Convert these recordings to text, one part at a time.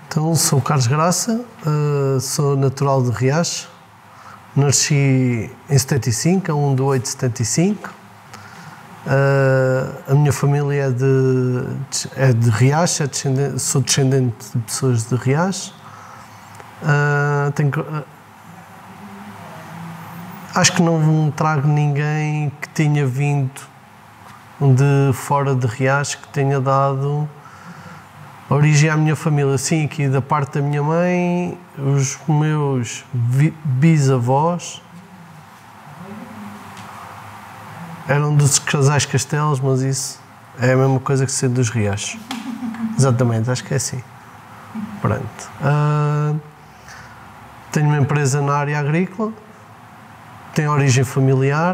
Então, sou o Carlos Graça, sou natural de Riacho, nasci em 75, a 1 de 8 de 75. A minha família é de Riacho, sou descendente de pessoas de Riacho. Acho que não trago ninguém que tenha vindo de fora de Riacho que tenha dado origem à minha família. Sim, aqui da parte da minha mãe, os meus bisavós eram dos casais Castelos, mas isso é a mesma coisa que ser dos Riachos. Exatamente, acho que é assim. Pronto. Tenho uma empresa na área agrícola, tenho origem familiar.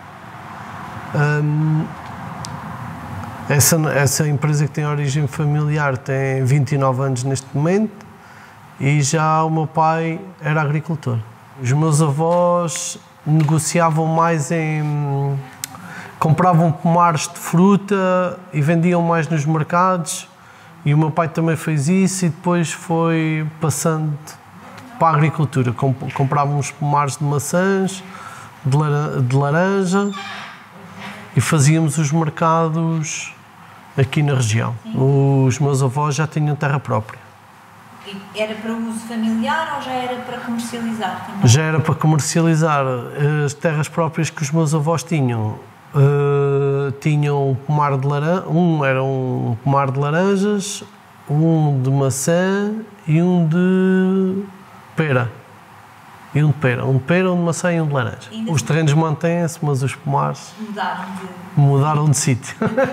Essa empresa que tem origem familiar tem 29 anos neste momento e já o meu pai era agricultor. Os meus avós negociavam mais compravam pomares de fruta e vendiam mais nos mercados, e o meu pai também fez isso e depois foi passando para a agricultura. Comprávamos pomares de maçãs, de laranja, e fazíamos os mercados aqui na região. Sim. Os meus avós já tinham terra própria. E era para uso familiar ou já era para comercializar também? Já era para comercializar. As terras próprias que os meus avós tinham, tinham um pomar de laranja, era um pomar de laranjas, um de maçã e um de pera. Um de pera, um de maçã e um de laranja. Os terrenos mantêm-se, mas os pomares mudaram de sítio.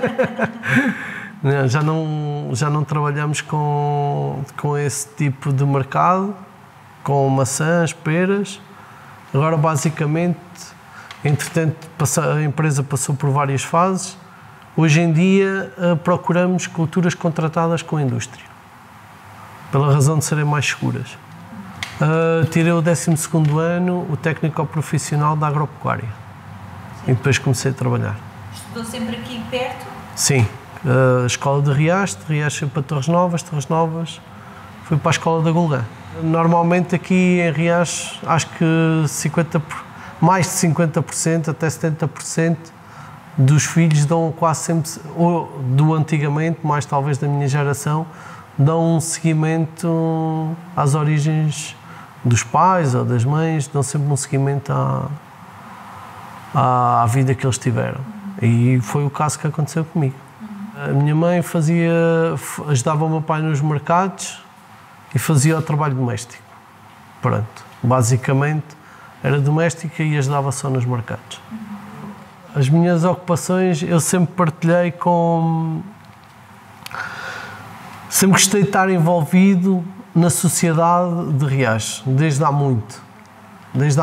Já não trabalhamos com esse tipo de mercado, com maçãs, peras. Agora, basicamente, entretanto, a empresa passou por várias fases. Hoje em dia, procuramos culturas contratadas com a indústria, pela razão de serem mais seguras. Tirei o 12º ano, o técnico profissional da agropecuária. Sim. E depois comecei a trabalhar. Estudou sempre aqui perto? Sim. A escola de Riacho fui para Torres Novas fui para a escola da Gulgã. Normalmente aqui em Riacho, acho que mais de 50%, até 70% dos filhos dão quase sempre, ou do antigamente, mais talvez da minha geração, dão um seguimento às origens dos pais ou das mães, dão sempre um seguimento à vida que eles tiveram. E foi o caso que aconteceu comigo. A minha mãe ajudava o meu pai nos mercados e fazia o trabalho doméstico. Pronto. Basicamente era doméstica e ajudava só nos mercados. As minhas ocupações eu sempre partilhei com... Sempre gostei de estar envolvido na sociedade de Riacho, desde há muito. Desde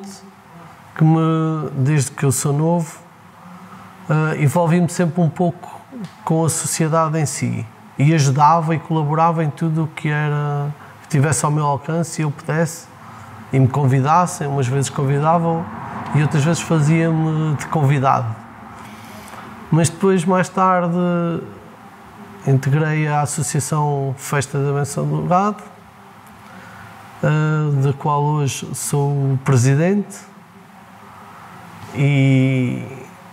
que eu sou novo, envolvi-me sempre um pouco com a sociedade em si. E ajudava e colaborava em tudo o que tivesse ao meu alcance e eu pudesse, e me convidassem. Umas vezes convidavam e outras vezes fazia-me de convidado. Mas depois, mais tarde, integrei a Associação Festa da Benção do Gado, da qual hoje sou o presidente, e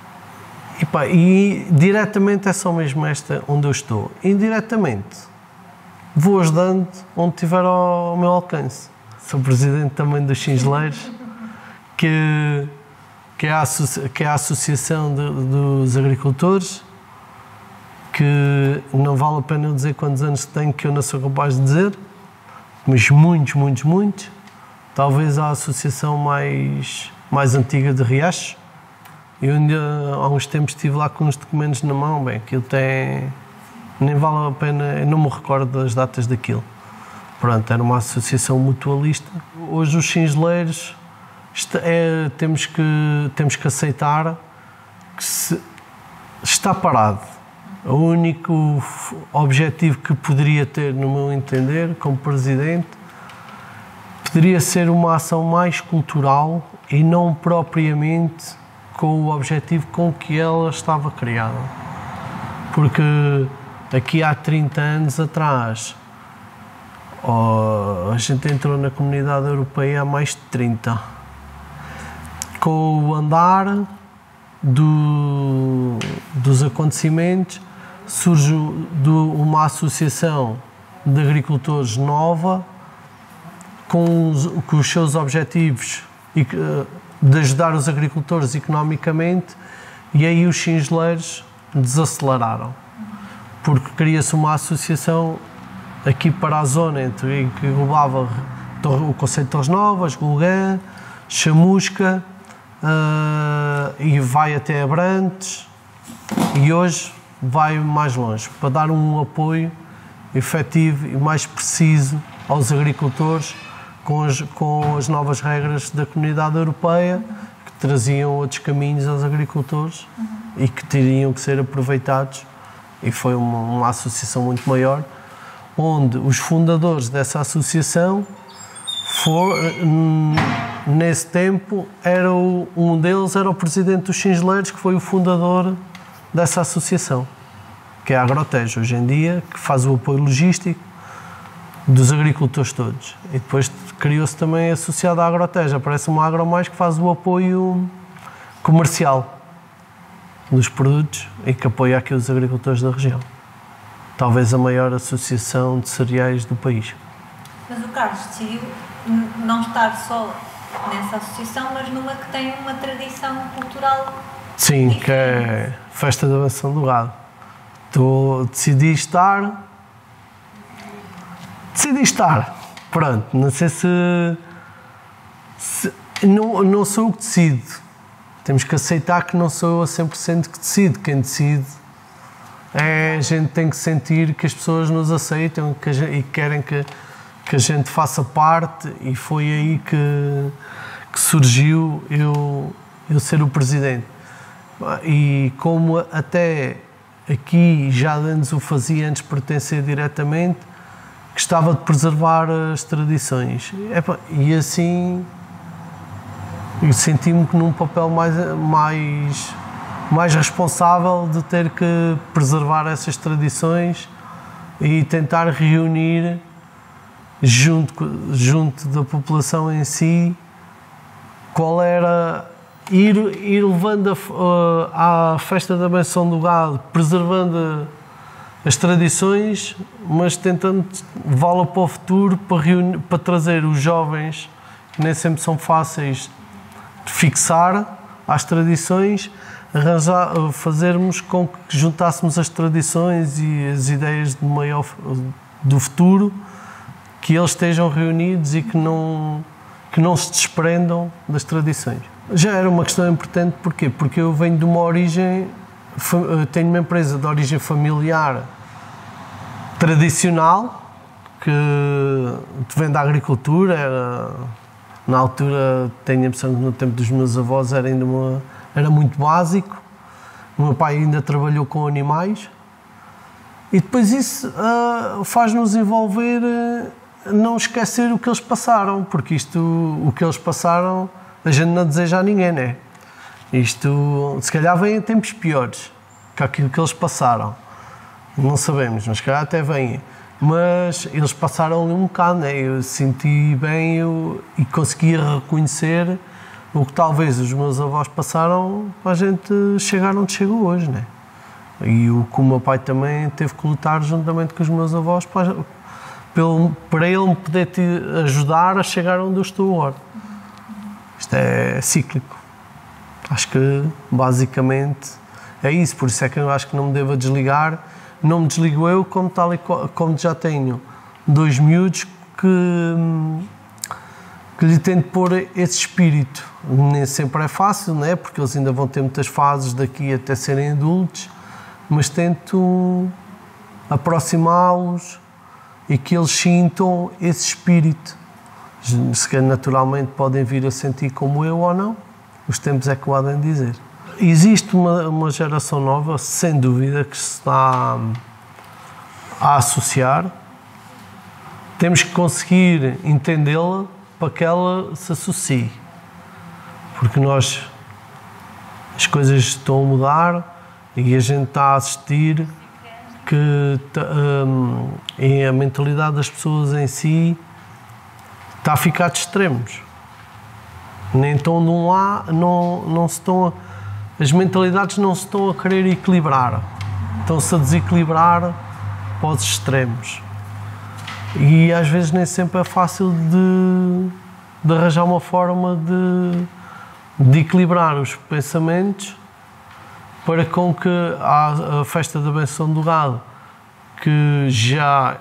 diretamente é só mesmo esta onde eu estou. Indiretamente vou ajudando onde tiver ao meu alcance. Sou presidente também dos Cingeleiros, que é a Associação dos Agricultores, que não vale a pena eu dizer quantos anos tenho, que eu não sou capaz de dizer, mas muitos. Talvez a associação mais antiga de Riacho. Eu ainda há uns tempos estive lá com uns documentos na mão, aquilo nem vale a pena, eu não me recordo das datas daquilo. Pronto, era uma associação mutualista. Hoje os cingeleiros temos que aceitar que está parado. O único objetivo que poderia ter, no meu entender, como presidente, poderia ser uma ação mais cultural e não propriamente com o objetivo com que ela estava criada. Porque aqui há 30 anos atrás A gente entrou na Comunidade Europeia há mais de 30. Com o andar dos acontecimentos, surge uma associação de agricultores nova, com os seus objetivos de ajudar os agricultores economicamente, e aí os cinzeleiros desaceleraram, porque cria-se uma associação aqui para a zona que englobava o Concelho de Torres Novas, Golgã, Chamusca, e vai até Abrantes, e hoje vai mais longe, para dar um apoio efetivo e mais preciso aos agricultores com as novas regras da Comunidade Europeia, que traziam outros caminhos aos agricultores e que teriam que ser aproveitados, e foi uma associação muito maior, onde os fundadores dessa associação nesse tempo um deles era o presidente dos cinzeleiros, que foi o fundador dessa associação, que é a Agrotejo hoje em dia, que faz o apoio logístico dos agricultores todos. E depois criou-se também associado à Agrotejo, aparece uma AgroMais, que faz o apoio comercial dos produtos e que apoia aqui os agricultores da região. Talvez a maior associação de cereais do país. Mas o Carlos decidiu não estar só nessa associação, mas numa que tem uma tradição cultural. Sim, diferente. Que é a Festa da Benção do Gado. Decidi estar. Pronto, não sei se não sou eu que decido. Temos que aceitar que não sou eu a 100% que decido. Quem decide a gente tem que sentir que as pessoas nos aceitam e querem que a gente faça parte, e foi aí que surgiu eu ser o presidente. E como até aqui já antes o fazia, antes de pertencer diretamente, gostava de preservar as tradições. E assim eu senti-me num papel mais responsável de ter que preservar essas tradições e tentar reunir junto da população em si qual era ir levando à Festa da Benção do Gado, preservando as tradições, mas tentando levá-la para o futuro, para trazer os jovens, que nem sempre são fáceis de fixar às tradições, fazermos com que juntássemos as tradições e as ideias do futuro, que eles estejam reunidos e que não se desprendam das tradições. Já era uma questão importante, porquê? Porque eu venho de uma origem, tenho uma empresa de origem familiar tradicional, que vem da agricultura. Na altura, tenho a impressão que no tempo dos meus avós era muito básico. O meu pai ainda trabalhou com animais, e depois isso faz-nos envolver, não esquecer o que eles passaram, porque o que eles passaram a gente não deseja a ninguém, né? Isto, se calhar, vem em tempos piores que aquilo que eles passaram. Não sabemos, mas se calhar até vem. Mas eles passaram um bocado, né? Eu senti bem e conseguia reconhecer o que talvez os meus avós passaram para a gente chegar onde chegou hoje, né? E o que o meu pai também teve que lutar juntamente com os meus avós para ele me poder te ajudar a chegar onde eu estou agora. Isto é cíclico. Acho que basicamente é isso, por isso é que eu acho que não me devo desligar. Não me desligo eu, como já tenho 2 miúdos que lhe tento pôr esse espírito. Nem sempre é fácil, não é? Porque eles ainda vão ter muitas fases daqui até serem adultos, mas tento aproximá-los e que eles sintam esse espírito. Se calhar naturalmente podem vir a sentir como eu ou não, os tempos é que o há de dizer. Existe uma geração nova, sem dúvida, que se está a associar. Temos que conseguir entendê-la para que ela se associe. Porque as coisas estão a mudar e a gente está a assistir que e a mentalidade das pessoas em si está a ficar de extremos. Nem estão de um lado, não se estão as mentalidades não se estão a querer equilibrar, estão-se a desequilibrar para os extremos. E às vezes nem sempre é fácil de arranjar uma forma de equilibrar os pensamentos para com que a festa da benção do gado, que já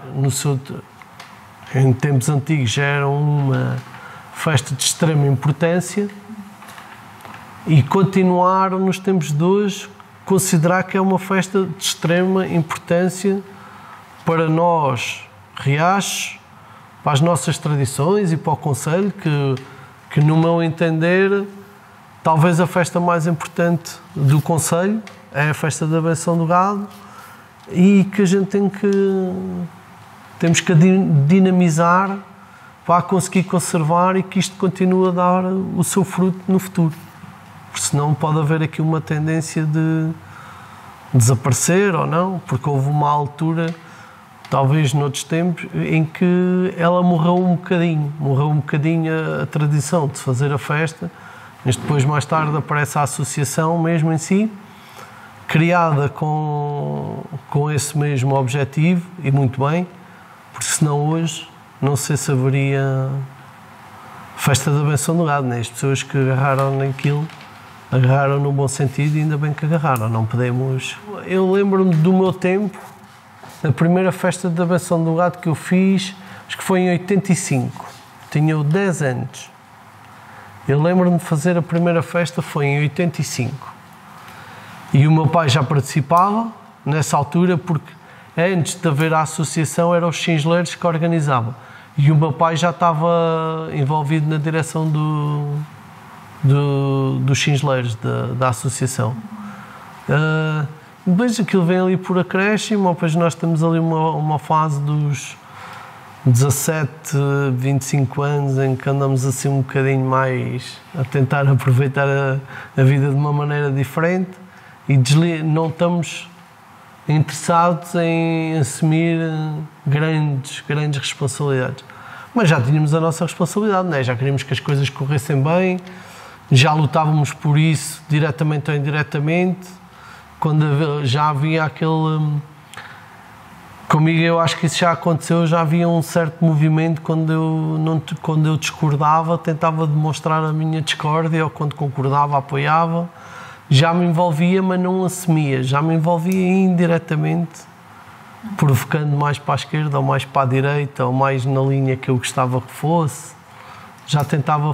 em tempos antigos já era uma festa de extrema importância, e continuar nos tempos de hoje considerar que é uma festa de extrema importância para nós, Riachos, para as nossas tradições e para o concelho, que no meu entender, talvez a festa mais importante do concelho é a festa da benção do gado, e que a gente temos que dinamizar para conseguir conservar e que isto continue a dar o seu fruto no futuro. Porque senão pode haver aqui uma tendência de desaparecer ou não, porque houve uma altura, talvez noutros tempos, em que ela morreu um bocadinho a tradição de se fazer a festa, mas depois mais tarde aparece a associação mesmo em si, criada com esse mesmo objetivo, e muito bem, porque senão hoje não sei se haveria festa da benção do gado, né? As pessoas que agarraram naquilo agarraram no bom sentido, e ainda bem que agarraram, não podemos... Eu lembro-me do meu tempo, a primeira festa da benção do gado que eu fiz, acho que foi em 85, tinha 10 anos. Eu lembro-me de fazer a primeira festa, foi em 85. E o meu pai já participava nessa altura, porque antes de haver a associação eram os cinzeleiros que organizavam. E o meu pai já estava envolvido na direção dos cinzeleiros da associação. Depois aquilo vem ali por acréscimo, depois nós temos ali uma fase dos 17, 25 anos em que andamos assim um bocadinho mais a tentar aproveitar a vida de uma maneira diferente, e não estamos interessados em assumir grandes responsabilidades. Mas já tínhamos a nossa responsabilidade, não é? Já queríamos que as coisas corressem bem, já lutávamos por isso, diretamente ou indiretamente, quando já havia aquele... Comigo eu acho que isso já aconteceu, já havia um certo movimento quando eu discordava, tentava demonstrar a minha discórdia, ou quando concordava, apoiava. Já me envolvia, mas não assumia, já me envolvia indiretamente, provocando mais para a esquerda ou mais para a direita, ou mais na linha que eu gostava que fosse. Já tentava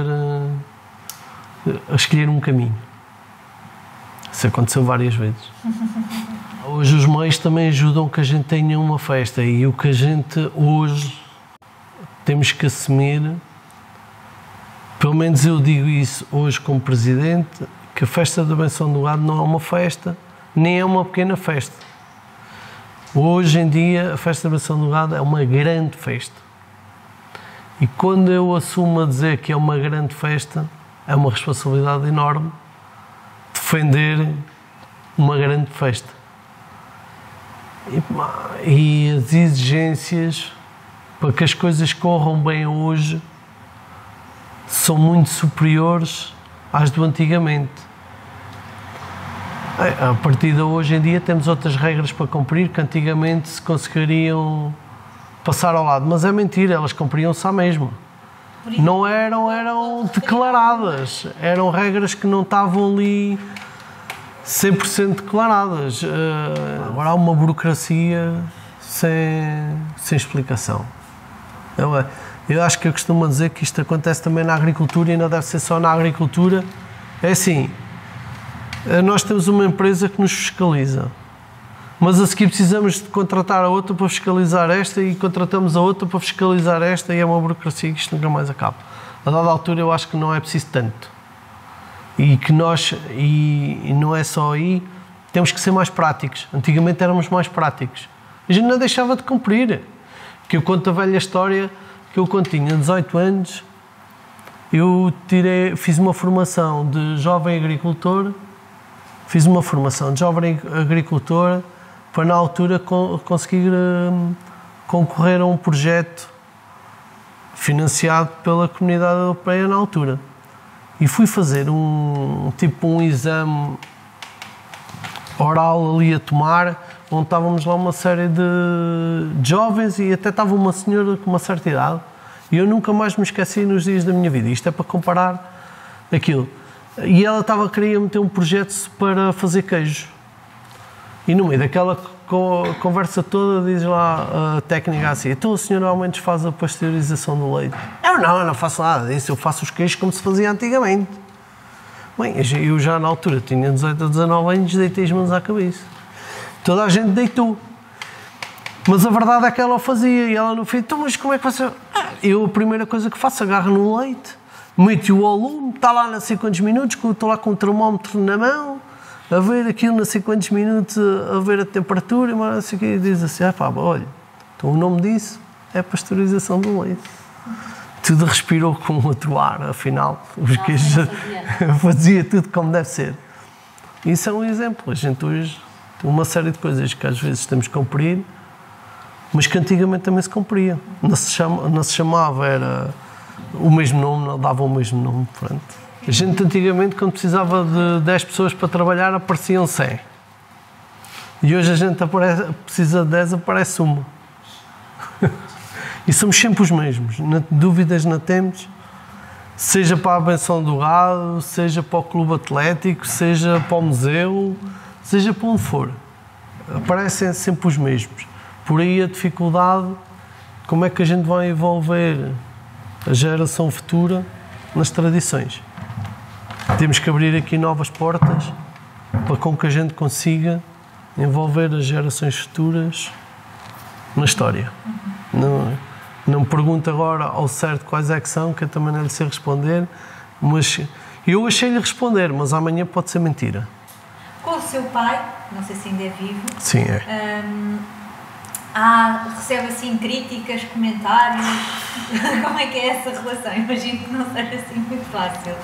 escolher um caminho. Isso aconteceu várias vezes. Hoje os meios também ajudam que a gente tenha uma festa, e o que a gente hoje temos que assumir, pelo menos eu digo isso hoje como presidente, que a festa da benção do gado não é uma festa, nem é uma pequena festa. Hoje em dia a festa da benção do gado é uma grande festa. E quando eu assumo a dizer que é uma grande festa, é uma responsabilidade enorme defender uma grande festa. E as exigências para que as coisas corram bem hoje são muito superiores às do antigamente. A partir de hoje em dia temos outras regras para cumprir que antigamente se conseguiriam passar ao lado, mas é mentira, elas cumpriam-se à mesma. Não eram declaradas, eram regras que não estavam ali 100% declaradas. Agora há uma burocracia sem explicação. Eu acho que eu costumo dizer que isto acontece também na agricultura, e não deve ser só na agricultura. É assim, nós temos uma empresa que nos fiscaliza, mas a seguir precisamos de contratar a outra para fiscalizar esta, e contratamos a outra para fiscalizar esta, e é uma burocracia que isto nunca mais acaba. A dada altura eu acho que não é preciso tanto. E não é só aí, temos que ser mais práticos. Antigamente éramos mais práticos. A gente não deixava de cumprir. Que eu conto a velha história que eu, quando tinha 18 anos, eu fiz uma formação de jovem agricultor, para na altura conseguir concorrer a um projeto financiado pela Comunidade Europeia na altura. E fui fazer um exame oral ali a tomar, onde estávamos lá uma série de jovens e até estava uma senhora com uma certa idade. E eu nunca mais me esqueci nos dias da minha vida. Isto é para comparar aquilo. E ela queria meter um projeto para fazer queijo. E no meio daquela conversa toda diz lá a técnica assim: então a senhora ao menos faz a pasteurização do leite? Eu não faço nada disso, eu faço os queijos como se fazia antigamente. Bem, eu já na altura tinha 18 ou 19 anos, deitei as mãos à cabeça. Toda a gente deitou. Mas a verdade é que ela o fazia e ela no fim, então mas como é que você... Eu a primeira coisa que faço, agarro no leite, meto-o ao lume, está lá não sei quantos minutos, estou lá com o termómetro na mão, a ver aquilo não sei quantos minutos, a ver a temperatura, mas não sei o que, e diz assim, olha, então o nome disso é pasteurização do leite. Tudo respirou com outro ar, afinal, os queijos fazia tudo como deve ser. Isso é um exemplo. A gente hoje tem uma série de coisas que às vezes temos que cumprir, mas que antigamente também se cumpria. Não se chamava, era o mesmo nome, não dava o mesmo nome. Pronto. A gente antigamente, quando precisava de 10 pessoas para trabalhar, apareciam 100. E hoje a gente precisa de 10, aparece uma. E somos sempre os mesmos. Dúvidas não temos. Seja para a benção do gado, seja para o clube atlético, seja para o museu, seja para onde for. Aparecem sempre os mesmos. Por aí a dificuldade, como é que a gente vai envolver a geração futura nas tradições. Temos que abrir aqui novas portas para com que a gente consiga envolver as gerações futuras na história. Não me pergunto agora ao certo quais é que são, que eu também não lhe sei responder, mas eu achei-lhe responder, mas amanhã pode ser mentira. Com o seu pai, não sei se ainda é vivo. Sim, é. Recebe assim críticas, comentários. Como é que é essa relação? Imagino que não seja assim muito fácil.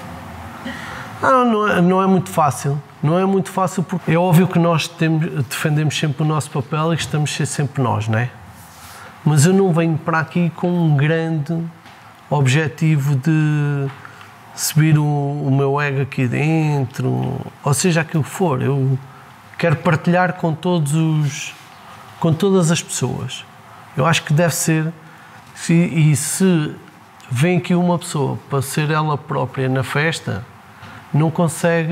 Não é muito fácil. Não é muito fácil porque é óbvio que nós defendemos sempre o nosso papel e que estamos a ser sempre nós, não é? Mas eu não venho para aqui com um grande objetivo de subir o meu ego aqui dentro, ou seja, aquilo que for. Eu quero partilhar com todas as pessoas. Eu acho que deve ser, e se vem aqui uma pessoa para ser ela própria na festa, não consegue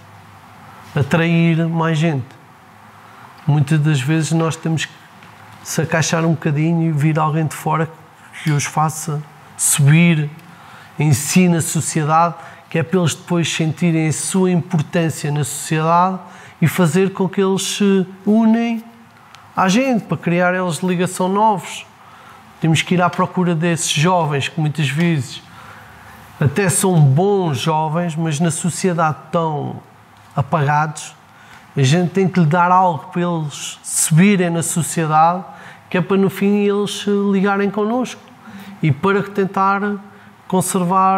atrair mais gente. Muitas das vezes nós temos que se acaixar um bocadinho e vir alguém de fora que os faça subir em si na sociedade, que é para eles depois sentirem a sua importância na sociedade e fazer com que eles se unem à gente, para criar eles de ligação novos. Temos que ir à procura desses jovens que muitas vezes até são bons jovens, mas na sociedade estão apagados. A gente tem que lhe dar algo para eles subirem na sociedade, que é para no fim eles se ligarem connosco e para tentar conservar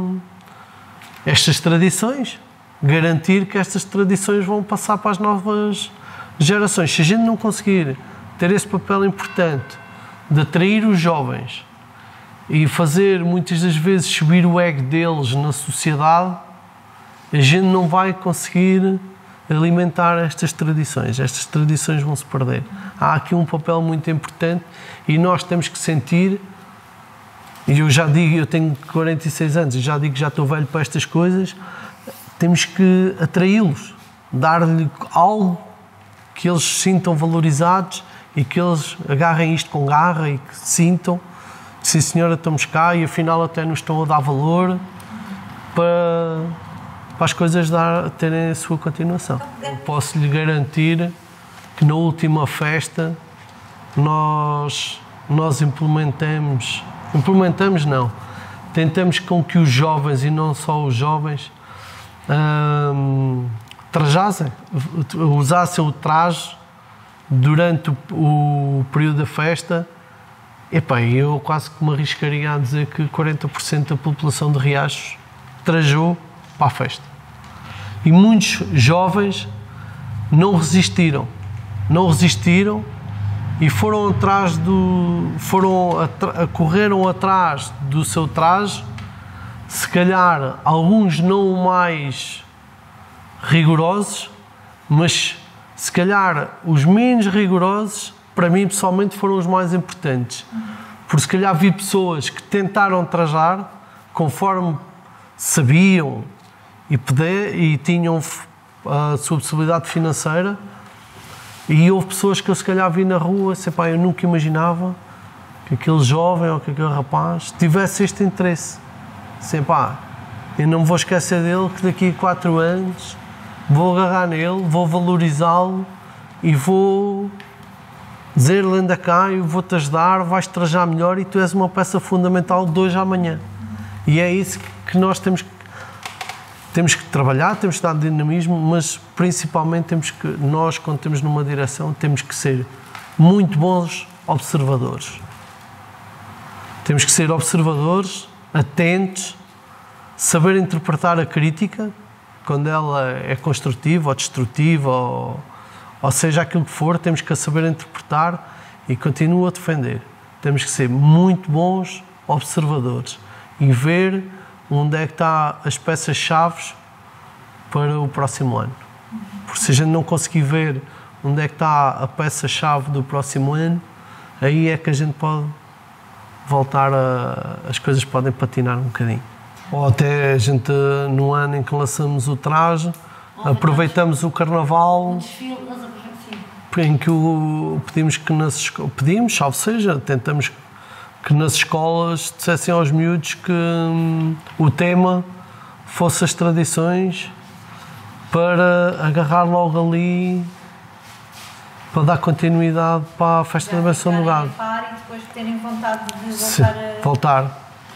estas tradições, garantir que estas tradições vão passar para as novas gerações. Se a gente não conseguir ter esse papel importante de atrair os jovens e fazer muitas das vezes subir o ego deles na sociedade, a gente não vai conseguir alimentar estas tradições. Estas tradições vão se perder. Há aqui um papel muito importante e nós temos que sentir, e eu já digo, eu tenho 46 anos e já digo que já estou velho para estas coisas, temos que atraí-los, dar-lhe algo que eles se sintam valorizados e que eles agarrem isto com garra e que sintam que, sim senhora, estamos cá e afinal até nos estão a dar valor para as coisas terem a sua continuação. Eu posso lhe garantir que na última festa nós implementamos não, tentamos com que os jovens, e não só os jovens, usassem o traje durante o período da festa. Eu quase que me arriscaria a dizer que 40% da população de Riachos trajou para a festa. E muitos jovens não resistiram. não resistiram e correram atrás do seu traje, se calhar alguns não mais rigorosos, mas se calhar os menos rigorosos, para mim pessoalmente, foram os mais importantes. Porque se calhar vi pessoas que tentaram trajar conforme sabiam e tinham a sua possibilidade financeira, e houve pessoas que eu se calhar vi na rua, eu nunca imaginava que aquele jovem ou que aquele rapaz tivesse este interesse. Eu não me vou esquecer dele, que daqui a 4 anos vou agarrar nele, vou valorizá-lo e vou dizer-lhe: anda cá, eu vou-te ajudar, vais trajar melhor e tu és uma peça fundamental de hoje à amanhã. E é isso que nós temos que trabalhar, temos que dar dinamismo, mas principalmente nós, quando estamos numa direção, temos que ser muito bons observadores. Temos que ser observadores, atentos, saber interpretar a crítica, quando ela é construtiva ou destrutiva, ou seja aquilo que for, temos que saber interpretar e continuo a defender. Temos que ser muito bons observadores e ver onde é que estão as peças-chave para o próximo ano. Porque se a gente não conseguir ver onde é que está a peça-chave do próximo ano, aí é que a gente pode voltar as coisas podem patinar um bocadinho. Ou até a gente, no ano em que lançamos o traje, aproveitamos o carnaval, em que pedimos, salvo seja, tentamos que nas escolas dissessem aos miúdos que o tema fosse as tradições, para agarrar logo ali, para dar continuidade para a festa da benção do gado. E depois terem vontade de voltar.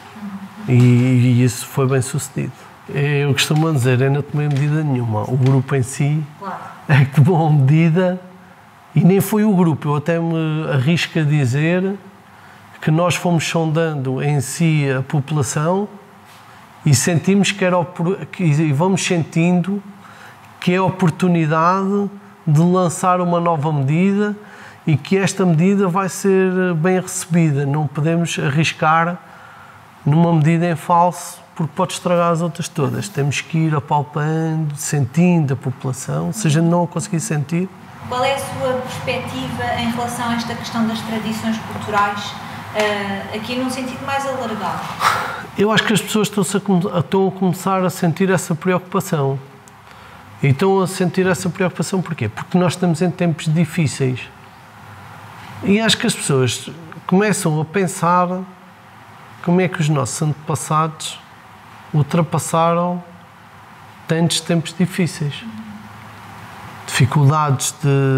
E isso foi bem sucedido. Eu costumo dizer, eu não tomei medida nenhuma. O grupo em si é que tomou medida, e nem foi o grupo. Eu até me arrisco a dizer que nós fomos sondando em si a população e sentimos e vamos sentindo que é a oportunidade de lançar uma nova medida e que esta medida vai ser bem recebida. Não podemos arriscar numa medida em falso, porque pode estragar as outras todas. Temos que ir apalpando, sentindo a população. Se a gente não a conseguir sentir... Qual é a sua perspectiva em relação a esta questão das tradições culturais, aqui num sentido mais alargado? Eu acho que as pessoas estão a começar a sentir essa preocupação. E estão a sentir essa preocupação porquê? Porque nós estamos em tempos difíceis. E acho que as pessoas começam a pensar como é que os nossos antepassados ultrapassaram tantos tempos difíceis. Dificuldades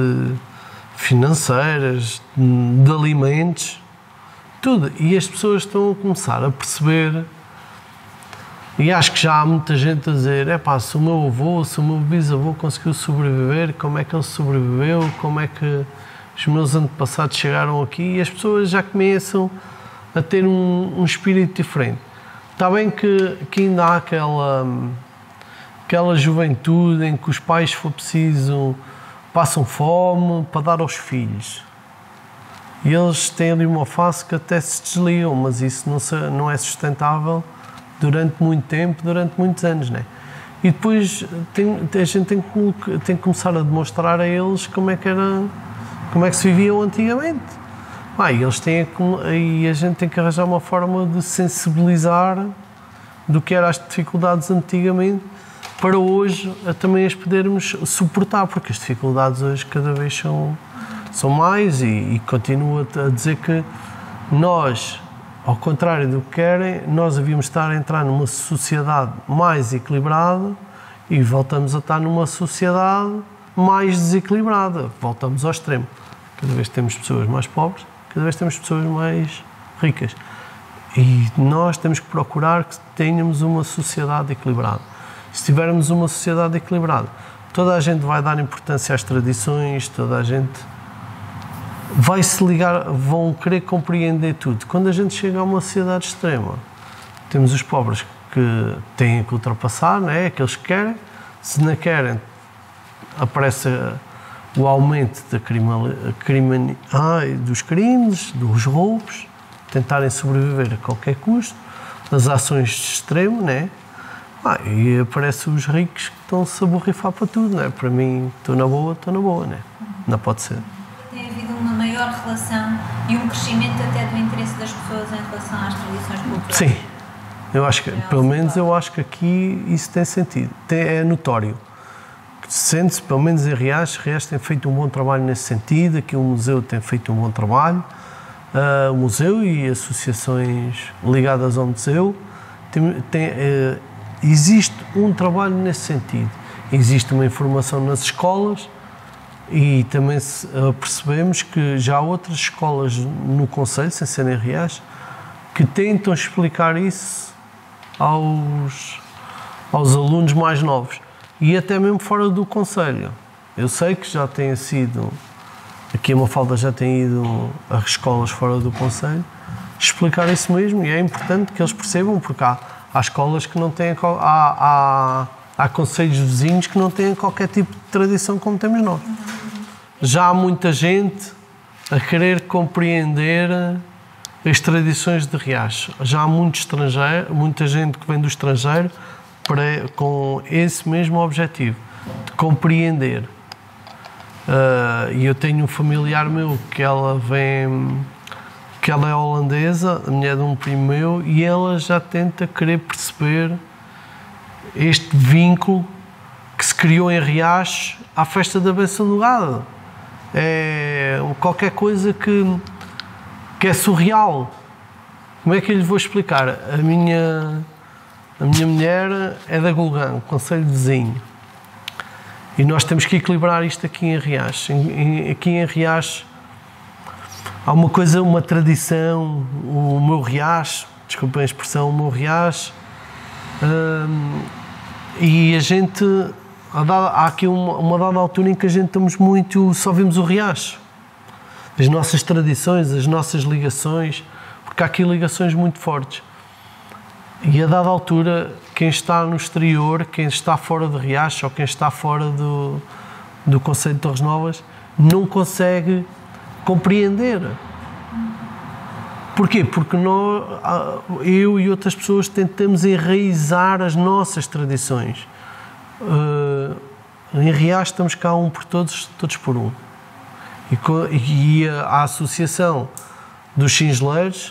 financeiras, de alimentos, tudo. E as pessoas estão a começar a perceber, e acho que já há muita gente a dizer: se o meu avô, se o meu bisavô conseguiu sobreviver, como é que ele sobreviveu, como é que os meus antepassados chegaram aqui, e as pessoas já começam a ter um espírito diferente. Está bem que ainda há aquela juventude em que os pais, se for preciso, passam fome para dar aos filhos. E eles têm ali uma fase que até se desligam, mas isso não é sustentável durante muito tempo, durante muitos anos, não é? E depois a gente tem que começar a demonstrar a eles como é que se viviam antigamente. E a gente tem que arranjar uma forma de sensibilizar do que eram as dificuldades antigamente, para hoje também as podermos suportar, porque as dificuldades hoje cada vez são mais, e continuo a dizer que nós, ao contrário do que querem, nós havíamos de estar a entrar numa sociedade mais equilibrada e voltamos a estar numa sociedade mais desequilibrada. Voltamos ao extremo. Cada vez temos pessoas mais pobres, cada vez temos pessoas mais ricas. E nós temos que procurar que tenhamos uma sociedade equilibrada. Se tivermos uma sociedade equilibrada, toda a gente vai dar importância às tradições, toda a gente vai se ligar, vão querer compreender tudo. Quando a gente chega a uma sociedade extrema, temos os pobres que têm que ultrapassar, não é? Aqueles que querem. Se não querem, aparece o aumento da dos crimes, dos roubos, tentarem sobreviver a qualquer custo, as ações de extremo, né? E aparecem os ricos que estão-se a borrifar para tudo, né? Para mim, estou na boa, né? Não pode ser. Tem havido uma maior relação e um crescimento até do interesse das pessoas em relação às tradições culturais? Sim. Eu acho que, pelo menos eu acho que aqui isso tem sentido, é notório. Sente-se, pelo menos em Riacho tem feito um bom trabalho nesse sentido, aqui o museu tem feito um bom trabalho, o museu e associações ligadas ao museu, existe um trabalho nesse sentido. Existe uma informação nas escolas e também percebemos que já há outras escolas no concelho, sem serem Riacho, que tentam explicar isso aos alunos mais novos e até mesmo fora do concelho. Eu sei que já tem sido, aqui a Mafalda já tem ido a escolas fora do concelho explicar isso mesmo, e é importante que eles percebam, porque há escolas que não têm, há concelhos vizinhos que não têm qualquer tipo de tradição como temos nós. Já há muita gente a querer compreender as tradições de Riacho. Já há muita gente que vem do estrangeiro com esse mesmo objetivo, de compreender. E eu tenho um familiar meu que ela é holandesa, a mulher de um primo meu, e ela já tenta querer perceber este vínculo que se criou em Riacho à festa da Benção do Gado. É qualquer coisa que é surreal. Como é que eu lhe vou explicar? A minha mulher é da Golgã, concelho vizinho. E nós temos que equilibrar isto aqui em Riacho. Aqui em Riacho há uma tradição, o meu Riacho, desculpem a expressão, o meu Riacho, e a gente, há aqui uma dada altura em que a gente só vemos o Riacho. As nossas tradições, as nossas ligações, porque há aqui ligações muito fortes. E a dada altura, quem está no exterior, quem está fora de Riacho ou quem está fora do concelho de Torres Novas, não consegue compreender. Porquê? Porque eu e outras pessoas tentamos enraizar as nossas tradições. Em Riacho estamos cá um por todos, todos por um. E a Associação dos Cinzeleiros,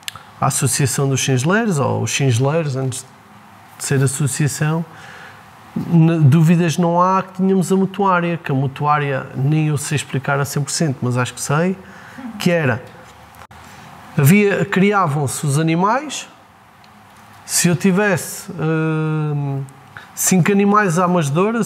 ou os Cinzeleiros, antes de ser associação, dúvidas não há que tínhamos a mutuária, que a mutuária nem eu sei explicar a 100%, mas acho que sei, que era, criavam-se os animais, se eu tivesse 5 animais à amassadora,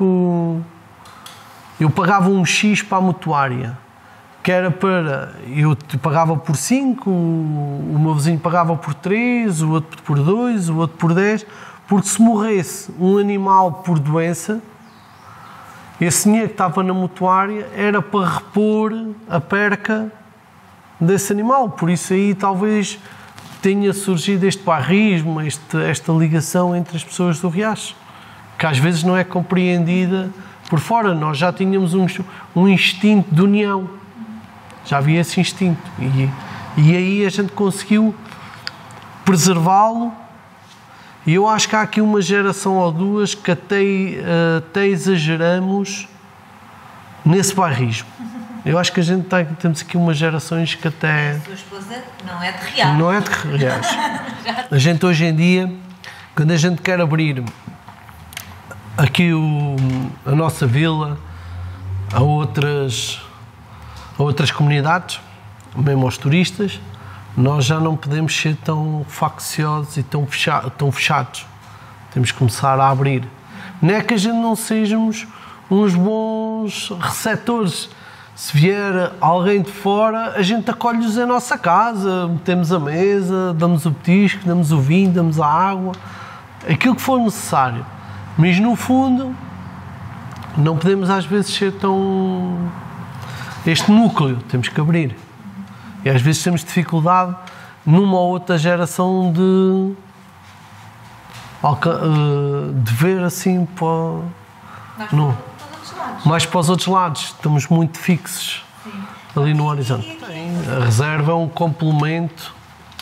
eu pagava um X para a mutuária, que era eu pagava por 5, o meu vizinho pagava por 3, o outro por 2, o outro por 10, porque se morresse um animal por doença, esse dinheiro que estava na mutuária era para repor a perca desse animal. Por isso aí talvez tenha surgido este bairrismo, esta ligação entre as pessoas do Riacho, que às vezes não é compreendida por fora. Nós já tínhamos um instinto de união, já havia esse instinto, e aí a gente conseguiu preservá-lo. E eu acho que há aqui uma geração ou duas que até exageramos nesse bairrismo. Eu acho que temos aqui umas gerações que até... A sua esposa não é de Riacho. Não é de Riacho. A gente hoje em dia, quando a gente quer abrir aqui a nossa vila a outras comunidades, mesmo aos turistas, nós já não podemos ser tão facciosos e tão fechados. Temos que começar a abrir. Não é que a gente não sejamos uns bons receptores. Se vier alguém de fora, a gente acolhe-os em nossa casa, metemos a mesa, damos o petisco, damos o vinho, damos a água, aquilo que for necessário. Mas, no fundo, não podemos às vezes ser tão... Este núcleo temos que abrir. E às vezes temos dificuldade numa ou outra geração de ver assim para... Todos lados. Mais para os outros lados, estamos muito fixos. Sim. Ali no horizonte. A reserva é um complemento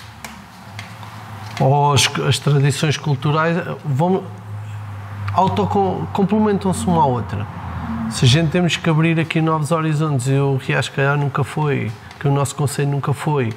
às tradições culturais, complementam-se uma à outra. Se a gente temos que abrir aqui novos horizontes, e o Riacho Calhar nunca foi, que o nosso concelho nunca foi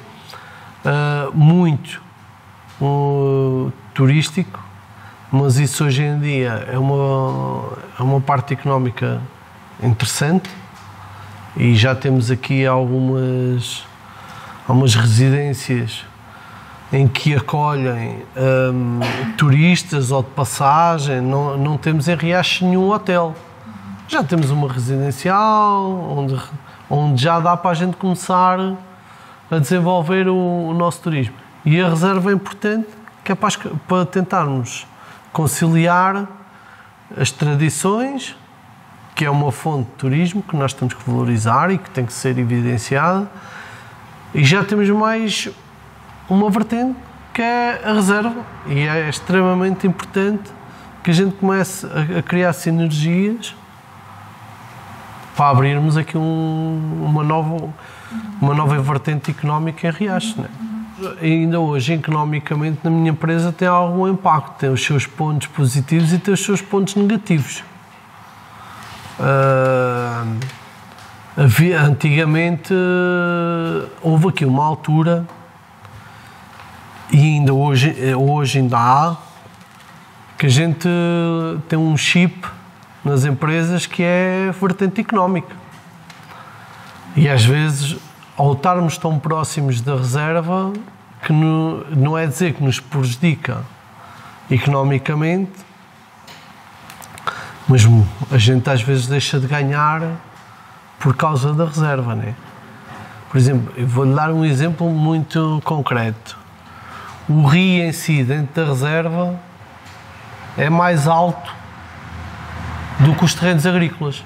muito turístico, mas isso hoje em dia é uma parte económica interessante. E já temos aqui algumas residências em que acolhem turistas ou de passagem. Não temos em Riacho nenhum hotel. Já temos uma residencial onde já dá para a gente começar a desenvolver o nosso turismo. E a reserva é importante, que é para tentarmos conciliar as tradições, que é uma fonte de turismo que nós temos que valorizar e que tem que ser evidenciada, e já temos mais uma vertente, que é a reserva, e é extremamente importante que a gente comece a criar sinergias para abrirmos aqui uma nova vertente económica em Riacho, né? Ainda hoje, economicamente, na minha empresa tem algum impacto, tem os seus pontos positivos e tem os seus pontos negativos. Antigamente houve aqui uma altura, e ainda hoje ainda há, que a gente tem um chip nas empresas que é vertente económica. E às vezes, ao estarmos tão próximos da reserva, que não é dizer que nos prejudica economicamente, mas a gente às vezes deixa de ganhar por causa da reserva, né? Por exemplo, eu vou-lhe dar um exemplo muito concreto. O rio em si, dentro da reserva, é mais alto do que os terrenos agrícolas.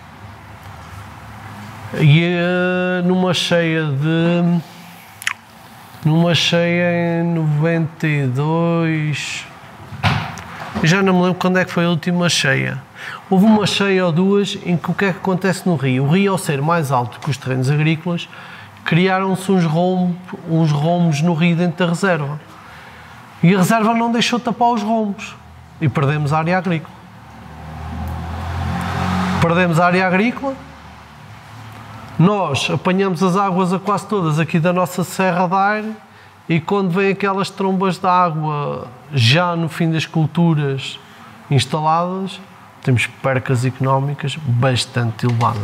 E numa cheia em 92, eu já não me lembro quando é que foi a última cheia. Houve uma cheia ou duas em que o que é que acontece no rio? O rio, ao ser mais alto que os terrenos agrícolas, criaram-se uns rombos no rio dentro da reserva. E a reserva não deixou tapar os rombos. E perdemos a área agrícola. Nós apanhamos as águas a quase todas aqui da nossa Serra da Aire, e quando vêm aquelas trombas de água já no fim das culturas instaladas, temos percas económicas bastante elevadas.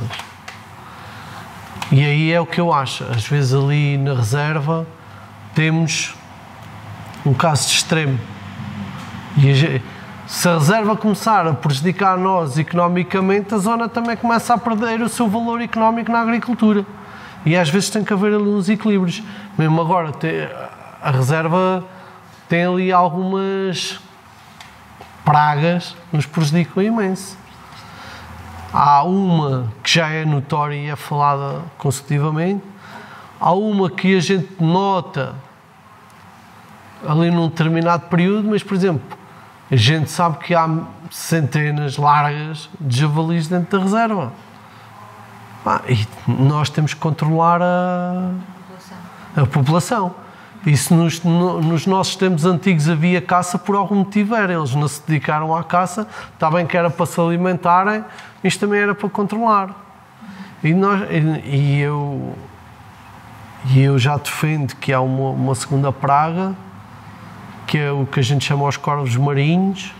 E aí é o que eu acho. Às vezes ali na reserva temos um caso de extremo. E se a reserva começar a prejudicar nós economicamente, a zona também começa a perder o seu valor económico na agricultura. E às vezes tem que haver ali uns equilíbrios. Mesmo agora, a reserva tem ali algumas pragas que nos prejudicam imenso. Há uma que já é notória e é falada consecutivamente. Há uma que a gente nota ali num determinado período, mas, por exemplo, a gente sabe que há centenas largas de javalis dentro da reserva. E nós temos que controlar a população. E se nos nossos tempos antigos havia caça, por algum motivo era. Eles não se dedicaram à caça, está bem que era para se alimentarem, isto também era para controlar. E eu já defendo que há uma segunda praga, que é o que a gente chama os corvos marinhos,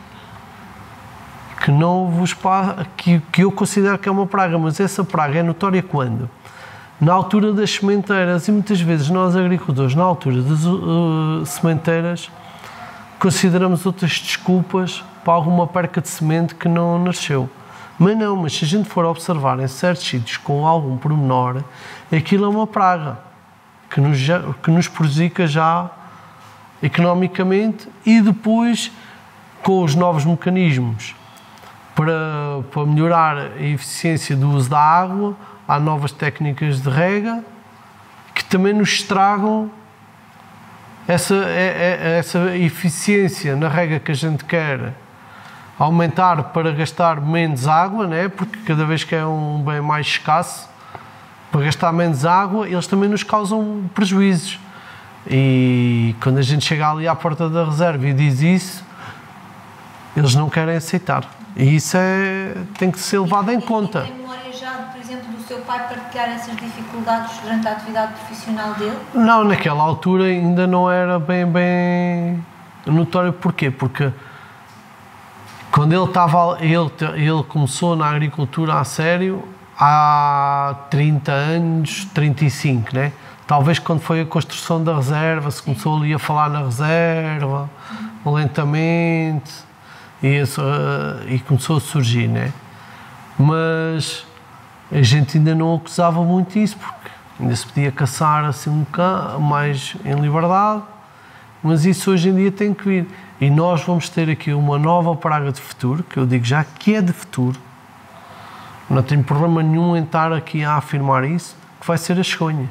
que eu considero que é uma praga, mas essa praga é notória quando? Na altura das sementeiras, e muitas vezes nós agricultores, na altura das sementeiras, consideramos outras desculpas para alguma perca de semente que não nasceu. Mas se a gente for observar em certos sítios com algum pormenor, aquilo é uma praga que nos prejudica já economicamente, e depois, com os novos mecanismos para melhorar a eficiência do uso da água, há novas técnicas de rega que também nos estragam essa eficiência na rega que a gente quer aumentar para gastar menos água, né? Porque cada vez que é um bem mais escasso, para gastar menos água, eles também nos causam prejuízos. E quando a gente chega ali à porta da reserva e diz isso, eles não querem aceitar. E isso tem que ser levado em conta. Tem memória já, por exemplo, do seu pai partilhar essas dificuldades durante a atividade profissional dele? Não, naquela altura ainda não era bem notório. Porquê? Porque quando ele começou na agricultura a sério há 30 anos, 35, né? Talvez quando foi a construção da reserva, se começou ali a falar na reserva, lentamente, e começou a surgir, né? Mas a gente ainda não acusava muito isso, porque ainda se podia caçar assim um bocado mais em liberdade, mas isso hoje em dia tem que vir. E nós vamos ter aqui uma nova praga de futuro, que eu digo já que é de futuro, não tenho problema nenhum em estar aqui a afirmar isso, que vai ser as cegonhas.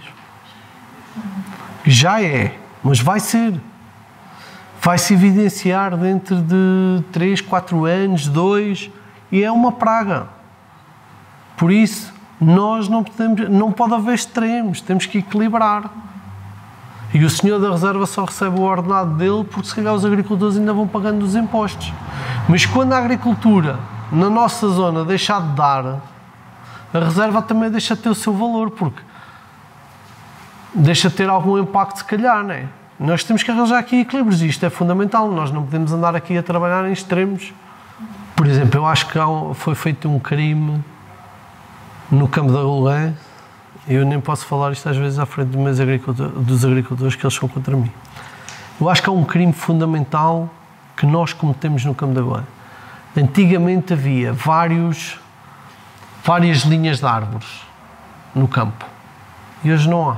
Já é, mas vai ser. Vai-se evidenciar dentro de 3, 4 anos, 2, e é uma praga. Por isso, nós não pode haver extremos, temos que equilibrar. E o senhor da reserva só recebe o ordenado dele porque se calhar os agricultores ainda vão pagando os impostos. Mas quando a agricultura, na nossa zona, deixar de dar, a reserva também deixa de ter o seu valor, porque deixa de ter algum impacto, se calhar, não é? Nós temos que arranjar aqui equilíbrios, isto é fundamental, nós não podemos andar aqui a trabalhar em extremos. Por exemplo, eu acho que foi feito um crime no campo da Golã, eu nem posso falar isto às vezes à frente dos agricultores, que eles são contra mim. Eu acho que há um crime fundamental que nós cometemos no campo da Golã. Antigamente havia várias linhas de árvores no campo, e hoje não há.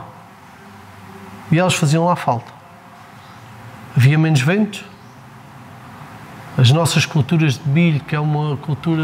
E elas faziam lá falta. Havia menos ventos. As nossas culturas de milho, que é uma cultura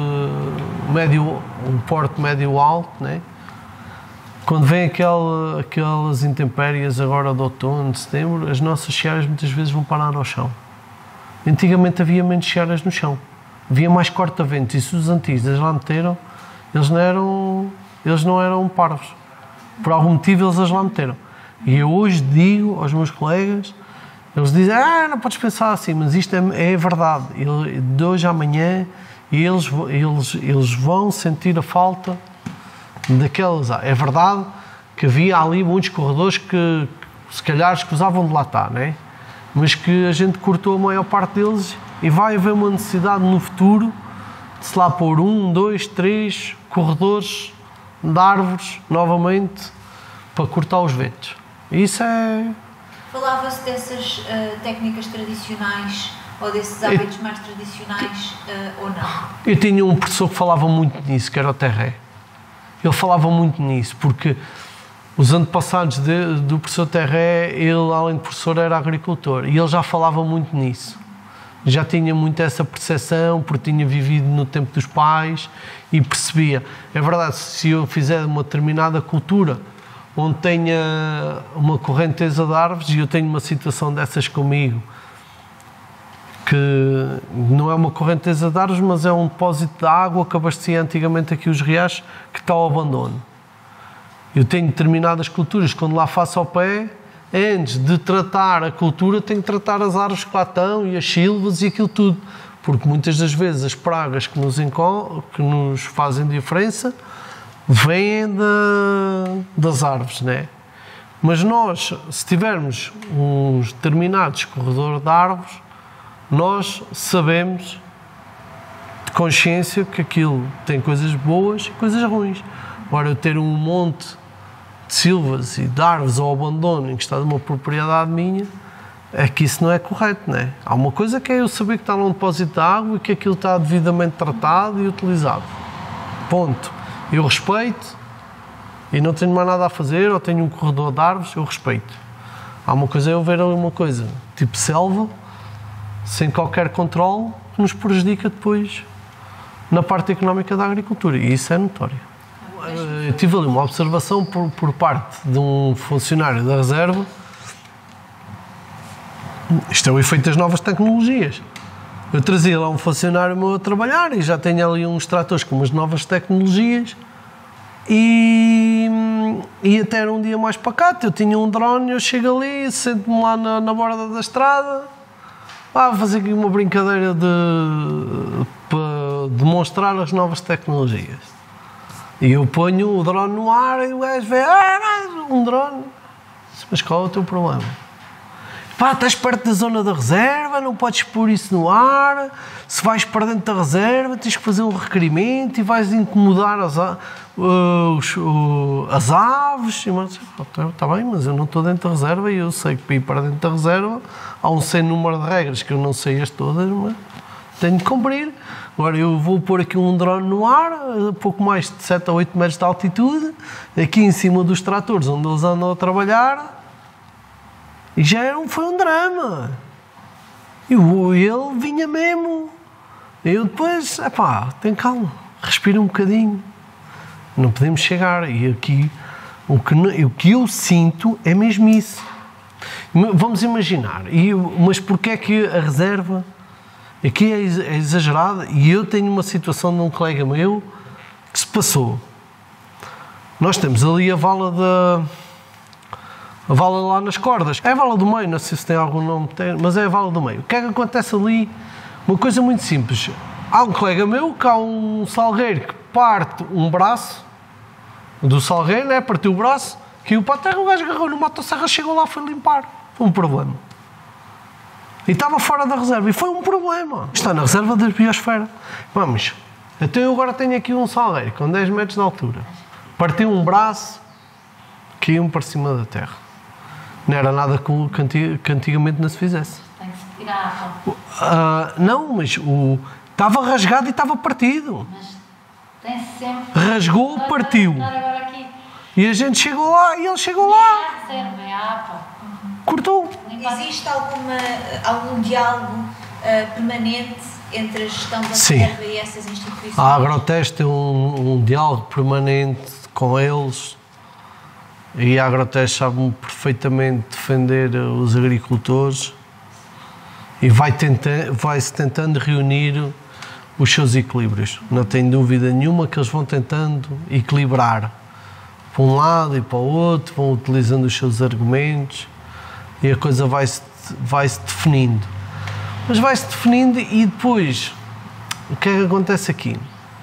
de um porte médio-alto, né? Quando vem aquelas intempéries agora de outono, de setembro, as nossas searas muitas vezes vão parar ao chão. Antigamente havia menos searas no chão. Havia mais corta-ventos. E se os antigos as lá meteram, eles não eram parvos. Por algum motivo eles as lá meteram. E eu hoje digo aos meus colegas, eles dizem, não podes pensar assim, mas isto é verdade. De hoje à amanhã, eles vão sentir a falta daquelas. É verdade que havia ali muitos corredores que se calhar escusavam de lá estar, né? Mas que a gente cortou a maior parte deles e vai haver uma necessidade no futuro de se lá pôr 1, 2, 3 corredores de árvores novamente para cortar os ventos. Isso é... Falava-se dessas técnicas tradicionais ou desses hábitos mais tradicionais ou não? Eu tinha um professor que falava muito nisso, que era o Terré. Ele falava muito nisso, porque os antepassados do professor Terré, ele, além de professor, era agricultor. E ele já falava muito nisso. Já tinha muito essa percepção, porque tinha vivido no tempo dos pais e percebia. É verdade, se eu fizer uma determinada cultura onde tenha uma correnteza de árvores, e eu tenho uma situação dessas comigo, que não é uma correnteza de árvores, mas é um depósito de água que abastecia antigamente aqui os riachos, que está ao abandono. Eu tenho determinadas culturas, quando lá faço ao pé, antes de tratar a cultura, tenho que tratar as árvores que lá estão, e as silvas e aquilo tudo. Porque muitas das vezes as pragas que nos fazem diferença vêm das árvores, né? Mas nós, se tivermos uns determinados corredores de árvores, nós sabemos de consciência que aquilo tem coisas boas e coisas ruins. Agora, eu ter um monte de silvas e de árvores ao abandono em que está numa propriedade minha, é que isso não é correto, né? Há uma coisa que é eu saber que está num depósito de água e que aquilo está devidamente tratado e utilizado. Ponto. Eu respeito e não tenho mais nada a fazer, ou tenho um corredor de árvores, eu respeito. Há uma coisa, eu ver ali uma coisa, tipo selva, sem qualquer controle, que nos prejudica depois na parte económica da agricultura, e isso é notório. Eu tive ali uma observação por parte de um funcionário da reserva. Isto é o efeito das novas tecnologias. Eu trazia lá um funcionário meu a trabalhar e já tenho ali uns tratores com umas novas tecnologias e até era um dia mais pacato. Eu tinha um drone, eu chego ali, sento-me lá na borda da estrada, vou fazer aqui uma brincadeira para demonstrar as novas tecnologias. E eu ponho o drone no ar e o gajo vê, um drone. Mas qual é o teu problema? Estás perto da zona da reserva, não podes pôr isso no ar. Se vais para dentro da reserva, tens que fazer um requerimento e vais incomodar as aves. Está bem, mas eu não estou dentro da reserva e eu sei que para ir para dentro da reserva há um sem número de regras que eu não sei as todas, mas tenho de cumprir. Agora eu vou pôr aqui um drone no ar, a pouco mais de 7 a 8 metros de altitude, aqui em cima dos tratores onde eles andam a trabalhar. E já foi um drama. E ele vinha mesmo. Eu depois, tem calma, respira um bocadinho. Não podemos chegar. E aqui, o que eu sinto é mesmo isso. Vamos imaginar. Mas porquê é que a reserva aqui é exagerada? E eu tenho uma situação de um colega meu que se passou. Nós temos ali a vala lá nas cordas. É a vala do meio, não sei se tem algum nome, mas é a vala do meio. O que é que acontece ali? Uma coisa muito simples. Há um colega meu que há um salgueiro que parte um braço do salgueiro, né? Partiu o braço, caiu para a terra, o gajo agarrou no motosserra, chegou lá, foi limpar. Foi um problema. E estava fora da reserva. E foi um problema. Está na reserva da biosfera. Vamos. Então eu agora tenho aqui um salgueiro com 10 metros de altura. Partiu um braço, caiu-me para cima da terra. Não era nada que antigamente não se fizesse. Tem que se tirar não, mas estava rasgado e estava partido. Mas tem sempre... Rasgou, partiu. Agora aqui. E a gente chegou lá e ele chegou lá. É a APA. Cortou. Existe algum diálogo permanente entre a gestão da Sim. reserva e essas instituições? A Agroteste tem um diálogo permanente com eles. E a Agroteste sabe perfeitamente defender os agricultores e vai-se tentando reunir os seus equilíbrios. Não tenho dúvida nenhuma que eles vão tentando equilibrar para um lado e para o outro, vão utilizando os seus argumentos e a coisa vai-se definindo. Mas vai-se definindo e depois, o que é que acontece aqui?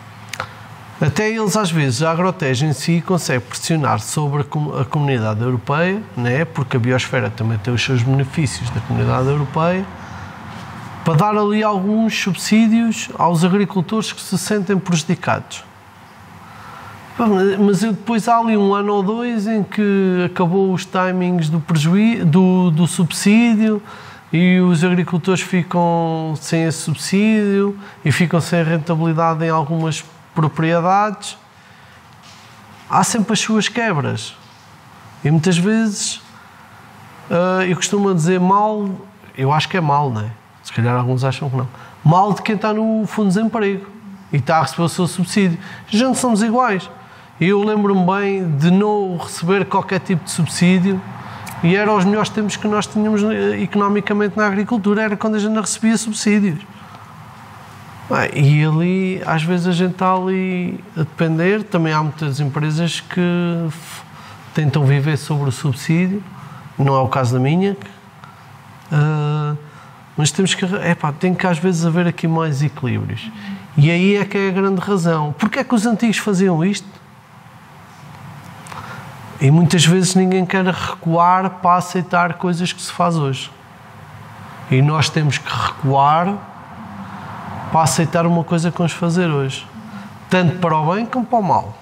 Até eles, às vezes, a Agroteste em si consegue pressionar sobre a comunidade europeia, né? Porque a biosfera também tem os seus benefícios da comunidade europeia, para dar ali alguns subsídios aos agricultores que se sentem prejudicados. Mas depois há ali um ano ou dois em que acabou os timings do subsídio e os agricultores ficam sem esse subsídio e ficam sem rentabilidade em algumas propriedades. Há sempre as suas quebras e muitas vezes eu costumo dizer mal, eu acho que é mal, não é? Se calhar alguns acham que não, mal de quem está no fundo de desemprego e está a receber o seu subsídio. Já não somos iguais. Eu lembro-me bem de não receber qualquer tipo de subsídio e era os melhores tempos que nós tínhamos economicamente na agricultura, era quando a gente não recebia subsídios. E ali, às vezes, a gente está ali a depender. Também há muitas empresas que tentam viver sobre o subsídio. Não é o caso da minha. Mas temos que... tem que, às vezes, haver aqui mais equilíbrios. E aí é que é a grande razão. Porquê é que os antigos faziam isto? E muitas vezes ninguém quer recuar para aceitar coisas que se faz hoje. E nós temos que recuar para aceitar uma coisa que vamos fazer hoje. Tanto para o bem como para o mal.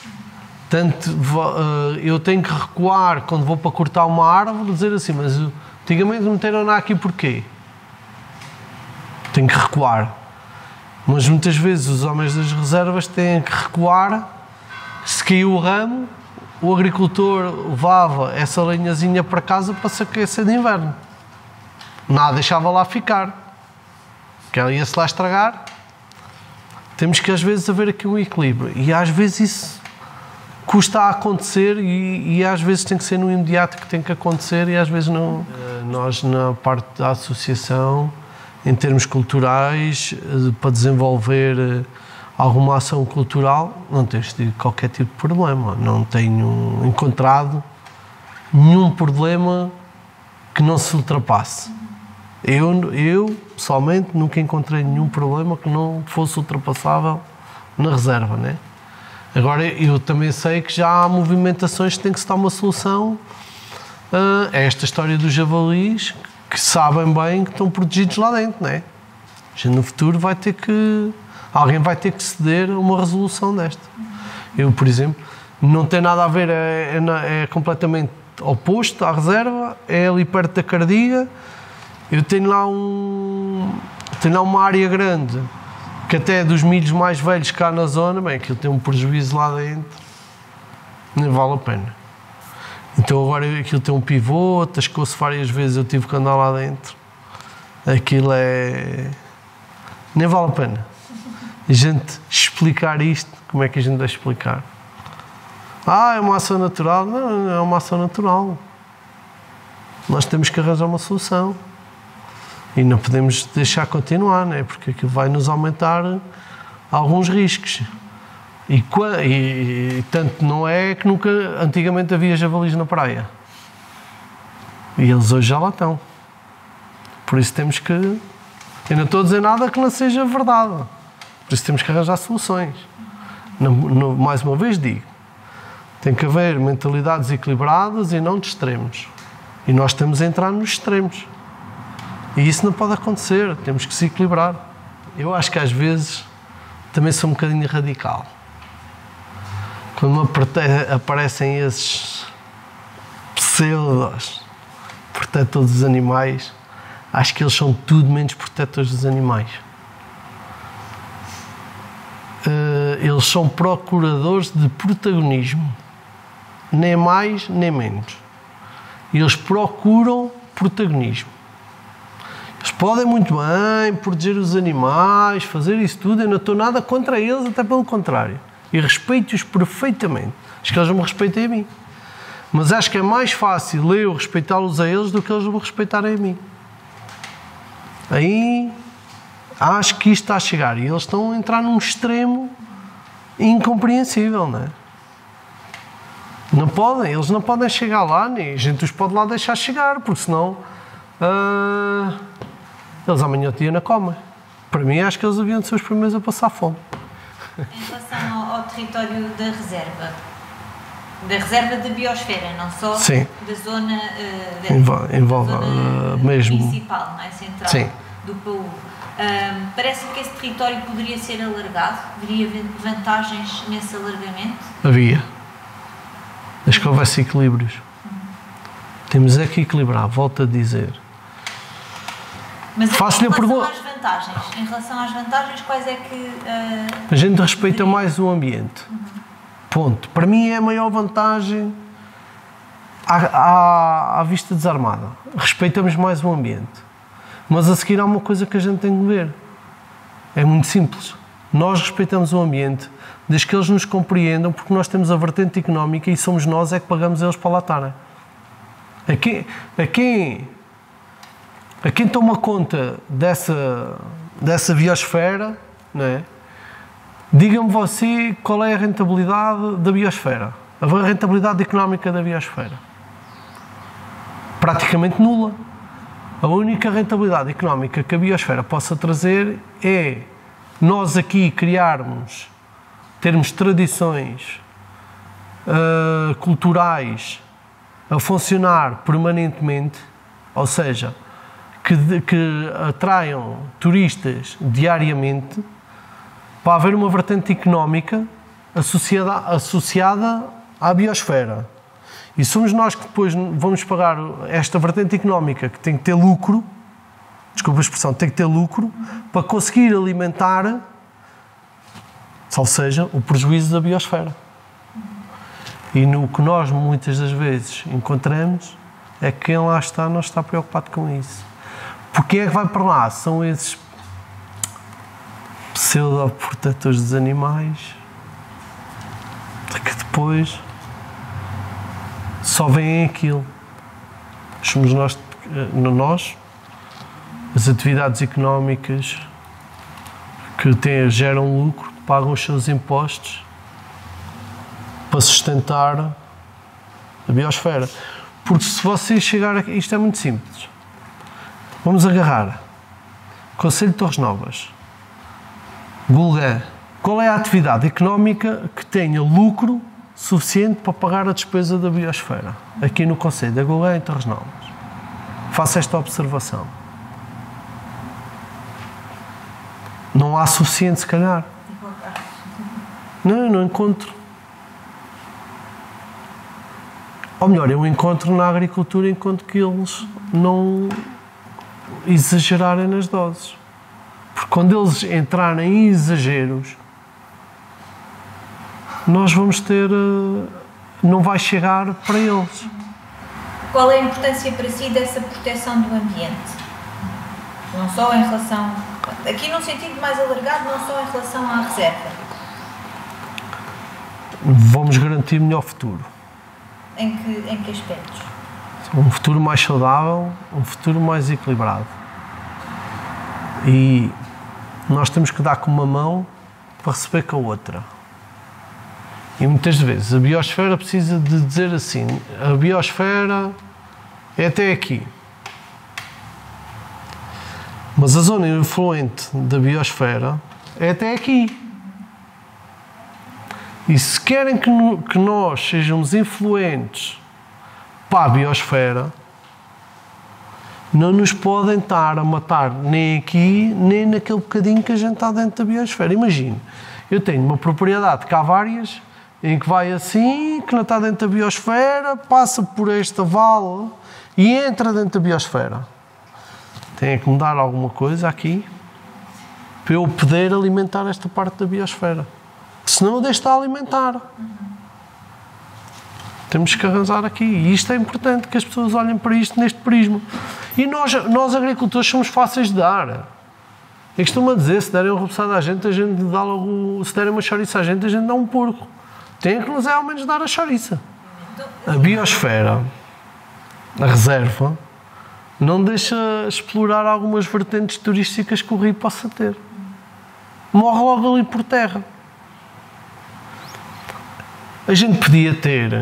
Eu tenho que recuar quando vou para cortar uma árvore, dizer assim, mas antigamente meteram-na aqui porquê? Tenho que recuar. Mas muitas vezes os homens das reservas têm que recuar. Se caiu o ramo, o agricultor levava essa lenhazinha para casa para se aquecer de inverno. Nada deixava lá ficar. Que ela ia-se lá estragar. Temos que às vezes haver aqui um equilíbrio. E às vezes isso custa a acontecer e às vezes tem que ser no imediato que tem que acontecer e às vezes não. Nós, na parte da associação, em termos culturais, para desenvolver alguma ação cultural, não tens tido qualquer tipo de problema. Não tenho encontrado nenhum problema que não se ultrapasse. Eu pessoalmente, nunca encontrei nenhum problema que não fosse ultrapassável na reserva, né? Agora, eu também sei que já há movimentações que tem que se dar uma solução a esta história dos javalis, que sabem bem que estão protegidos lá dentro, né? A gente no futuro vai ter que... Alguém vai ter que ceder a uma resolução desta. Eu, por exemplo, não tem nada a ver, é completamente oposto à reserva, é ali perto da Cardiga. Eu tenho lá uma área grande, que até dos milhos mais velhos cá na zona, bem, aquilo tem um prejuízo lá dentro, nem vale a pena. Então agora aquilo tem um pivô, atascou-se várias vezes, eu tive que andar lá dentro. Aquilo nem vale a pena. A gente explicar isto, como é que a gente vai explicar? É uma ação natural. Não é uma ação natural. Nós temos que arranjar uma solução. E não podemos deixar continuar, né? Porque aquilo vai nos aumentar alguns riscos. E tanto não é que nunca, antigamente havia javalis na praia. E eles hoje já lá estão. Por isso temos que... Eu não estou a dizer nada que não seja verdade. Por isso temos que arranjar soluções. Mais uma vez digo, tem que haver mentalidades equilibradas e não de extremos. E nós estamos a entrar nos extremos. E isso não pode acontecer, temos que se equilibrar. Eu acho que às vezes também sou um bocadinho radical. Quando aparecem esses pseudos protetores dos animais, acho que eles são tudo menos protetores dos animais. Eles são procuradores de protagonismo, nem mais nem menos. E eles procuram protagonismo. Eles podem muito bem proteger os animais, fazer isso tudo, eu não estou nada contra eles, até pelo contrário. E respeito-os perfeitamente. Acho que eles não me respeitem a mim. Mas acho que é mais fácil eu respeitá-los a eles do que eles me respeitarem a mim. Aí acho que isto está a chegar. E eles estão a entrar num extremo incompreensível, não é? Não podem, eles não podem chegar lá, nem a gente os pode lá deixar chegar, porque senão eles amanhã o dia não comem. Para mim, acho que eles haviam de ser os primeiros a passar fome. Em relação ao território da reserva da biosfera, não só Sim. da zona, envolve mesmo principal, não é? Central. Sim. Do PAU. Parece que esse território poderia ser alargado? Haveria vantagens nesse alargamento? Havia. Acho que houvesse equilíbrios. Temos é que equilibrar, volto a dizer. Mas em relação às vantagens, quais é que... a gente respeita mais o ambiente. Ponto. Para mim é a maior vantagem à vista desarmada. Respeitamos mais o ambiente. Mas a seguir há uma coisa que a gente tem que ver. É muito simples. Nós respeitamos o ambiente desde que eles nos compreendam, porque nós temos a vertente económica e somos nós é que pagamos eles para lá estarem. A quem toma conta dessa biosfera, não é? Diga-me você qual é a rentabilidade da biosfera, a rentabilidade económica da biosfera. Praticamente nula. A única rentabilidade económica que a biosfera possa trazer é nós aqui termos tradições culturais a funcionar permanentemente, ou seja, que atraiam turistas diariamente, para haver uma vertente económica associada à biosfera. E somos nós que depois vamos pagar esta vertente económica que tem que ter lucro, desculpa a expressão, tem que ter lucro, para conseguir alimentar, ou seja, o prejuízo da biosfera. E no que nós muitas das vezes encontramos é que quem lá está não está preocupado com isso. Porque é que vai para lá? São esses pseudo-protetores dos animais que depois só veem aquilo. Somos nós, as atividades económicas que geram lucro, que pagam os seus impostos para sustentar a biosfera. Porque se você chegar aqui, isto é muito simples. Vamos agarrar Concelho de Torres Novas, Gulgã. Qual é a atividade económica que tenha lucro suficiente para pagar a despesa da biosfera? Aqui no Concelho de Gulgã e Torres Novas. Faça esta observação. Não há suficiente, se calhar. Não encontro. Ou melhor, eu encontro na agricultura enquanto que eles não exagerarem nas doses. Porque quando eles entrarem em exageros, nós vamos ter... não vai chegar para eles. Qual é a importância para si dessa proteção do ambiente? Não só em relação... Aqui num sentido mais alargado, não só em relação à reserva. Vamos garantir melhor futuro. Em que aspectos? Um futuro mais saudável, um futuro mais equilibrado. E nós temos que dar com uma mão para receber com a outra. E muitas vezes a biosfera precisa de dizer assim, a biosfera é até aqui. Mas a zona influente da biosfera é até aqui. E se querem que nós sejamos influentes para a biosfera, não nos podem estar a matar nem aqui, nem naquele bocadinho que a gente está dentro da biosfera. Imagine, eu tenho uma propriedade que há várias, em que vai assim, que não está dentro da biosfera, passa por esta vala e entra dentro da biosfera. Tem que mudar alguma coisa aqui para eu poder alimentar esta parte da biosfera. Senão eu deixo de alimentar. Temos que arranjar aqui. E isto é importante, que as pessoas olhem para isto neste prisma. E nós agricultores, somos fáceis de dar. Eu costumo dizer, se derem um robuçado à gente, a gente dá logo... Se derem uma chouriça à gente, a gente dá um porco. Tem que nos ao menos dar a chouriça. A biosfera, a reserva, não deixa explorar algumas vertentes turísticas que o rio possa ter. Morre logo ali por terra. A gente podia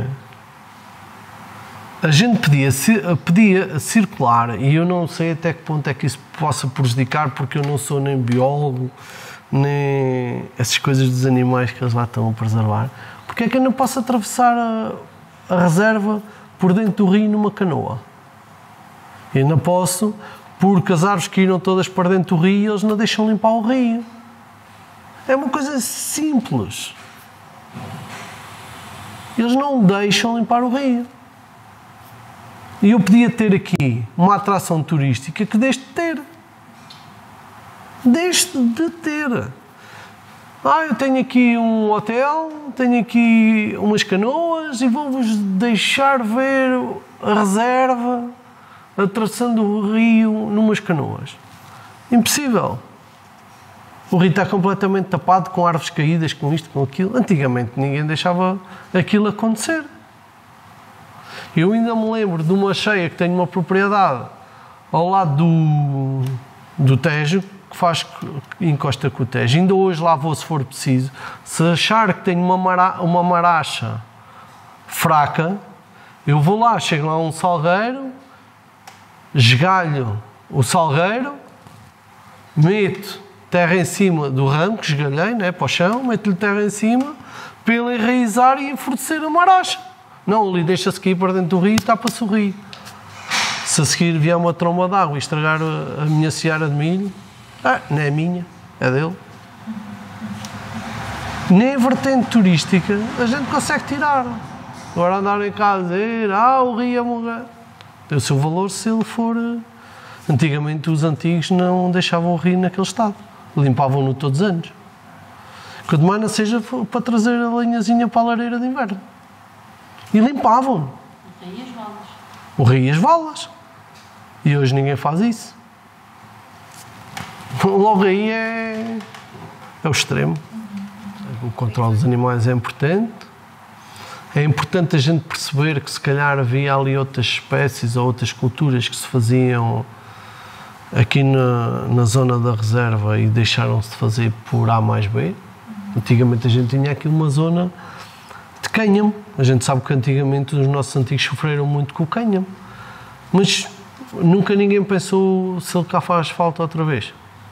circular, e eu não sei até que ponto é que isso possa prejudicar, porque eu não sou nem biólogo, nem essas coisas dos animais que eles lá estão a preservar. Porque é que eu não posso atravessar a reserva por dentro do rio numa canoa? Eu não posso, porque as árvores caíram todas para dentro do rio e eles não deixam limpar o rio. É uma coisa simples. Eles não deixam limpar o rio. E eu podia ter aqui uma atração turística que deixe de ter. Deixe de ter. Eu tenho aqui um hotel, tenho aqui umas canoas e vou-vos deixar ver a reserva atravessando o rio numas canoas. Impossível. O rio está completamente tapado com árvores caídas, com isto, com aquilo. Antigamente ninguém deixava aquilo acontecer. Eu ainda me lembro de uma cheia que tem uma propriedade ao lado do Tejo, que encosta com o Tejo. Ainda hoje lá vou, se for preciso. Se achar que tenho uma maracha fraca, eu vou lá, chego lá a um salgueiro, esgalho o salgueiro, meto terra em cima do ramo que esgalhei, né, para o chão, meto-lhe terra em cima para ele enraizar e enfortecer a maracha. Não, ali deixa-se cair para dentro do rio e tapa-se o rio. Se a seguir vier uma tromba de água e estragar a minha seara de milho, não é minha, é dele. Nem a vertente turística a gente consegue tirar. Agora andarem cá a dizer, o rio é morrer. Tem o seu valor se ele for... Antigamente os antigos não deixavam o rio naquele estado. Limpavam-no todos os anos. Que de mais não seja para trazer a lenhazinha para a lareira de inverno. E limpavam-no. O rio e as valas. O rio e as valas. E hoje ninguém faz isso. Logo aí é o extremo. O controle dos animais é importante. É importante a gente perceber que se calhar havia ali outras espécies ou outras culturas que se faziam aqui na zona da reserva e deixaram-se de fazer por A mais B. Antigamente a gente tinha aqui uma zona de cânhamo. A gente sabe que antigamente os nossos antigos sofreram muito com o cânhamo. Mas nunca ninguém pensou se ele cá faz falta outra vez.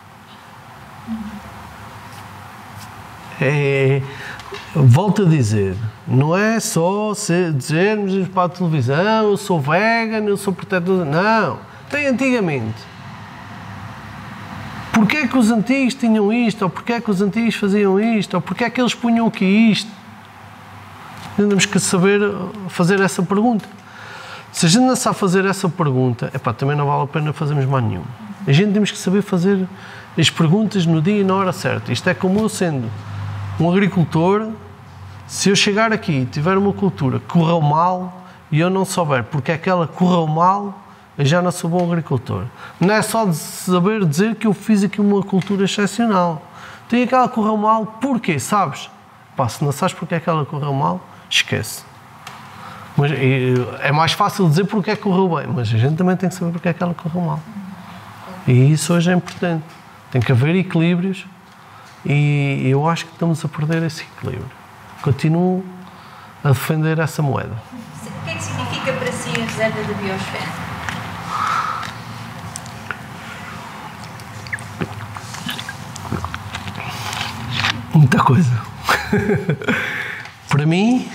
Volto a dizer, não é só dizermos para a televisão, eu sou vegan, eu sou protetor. Não, tem antigamente. Porquê é que os antigos tinham isto? Ou porquê é que os antigos faziam isto? Ou porquê é que eles punham aqui isto? Temos que saber fazer essa pergunta. Se a gente não sabe fazer essa pergunta, também não vale a pena fazermos mais nenhum. A gente temos que saber fazer as perguntas no dia e na hora certa. Isto é como eu sendo um agricultor, se eu chegar aqui e tiver uma cultura que correu mal e eu não souber porque é que ela correu mal, eu já não sou bom agricultor. Não é só de saber dizer que eu fiz aqui uma cultura excepcional. Tem aquela que correu mal, porquê? Sabes? Se não sabes porque é que ela correu mal, esquece. Mas é mais fácil dizer porque é que correu bem, mas a gente também tem que saber porque é que ela correu mal. E isso hoje é importante. Tem que haver equilíbrios e eu acho que estamos a perder esse equilíbrio. Continuo a defender essa moeda. O que é que significa para si a reserva da biosfera? Muita coisa. Para mim,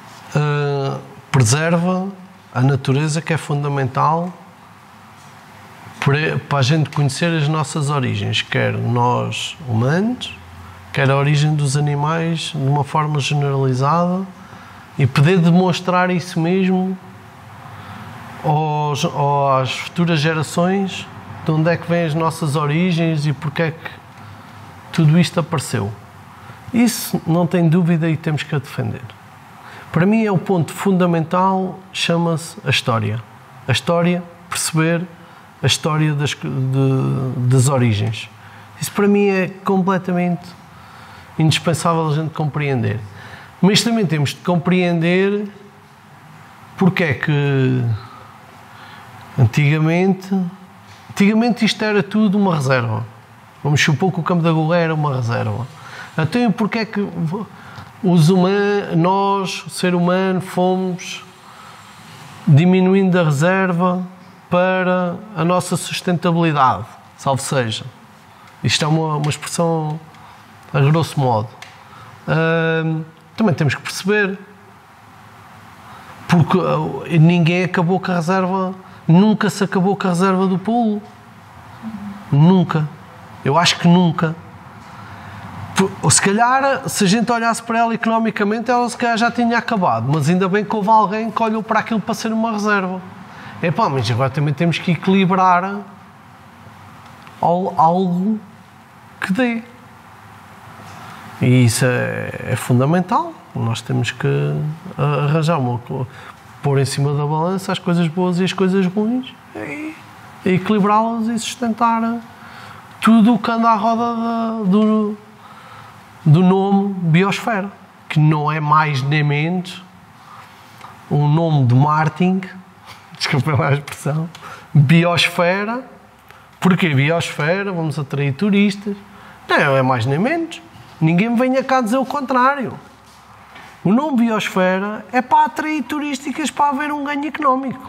preserva a natureza, que é fundamental para a gente conhecer as nossas origens, quer nós humanos, quer a origem dos animais de uma forma generalizada, e poder demonstrar isso mesmo às futuras gerações, de onde é que vêm as nossas origens e porque é que tudo isto apareceu. Isso não tem dúvida e temos que a defender. Para mim é o ponto fundamental, chama-se a história. A história, perceber a história das origens. Isso para mim é completamente indispensável a gente compreender. Mas também temos de compreender porque é que antigamente isto era tudo uma reserva. Vamos supor que o Campo da Gouveia era uma reserva. Então porque é que nós, o ser humano, fomos diminuindo a reserva para a nossa sustentabilidade, salvo seja. Isto é uma expressão a grosso modo. Também temos que perceber, porque ninguém acabou com a reserva, nunca se acabou com a reserva do Pulo. Nunca. Eu acho que nunca. Ou se calhar, se a gente olhasse para ela economicamente, ela se calhar já tinha acabado, mas ainda bem que houve alguém que olhou para aquilo para ser uma reserva. Mas agora também temos que equilibrar algo que dê. E isso é fundamental. Nós temos que arranjar pôr em cima da balança as coisas boas e as coisas ruins e equilibrá-las e sustentar tudo o que anda à roda do nome biosfera, que não é mais nem menos um nome de marketing, desculpa lá a expressão, biosfera. Porquê biosfera? Vamos atrair turistas. Não é mais nem menos. Ninguém me venha cá dizer o contrário. O nome biosfera é para atrair turísticas, para haver um ganho económico.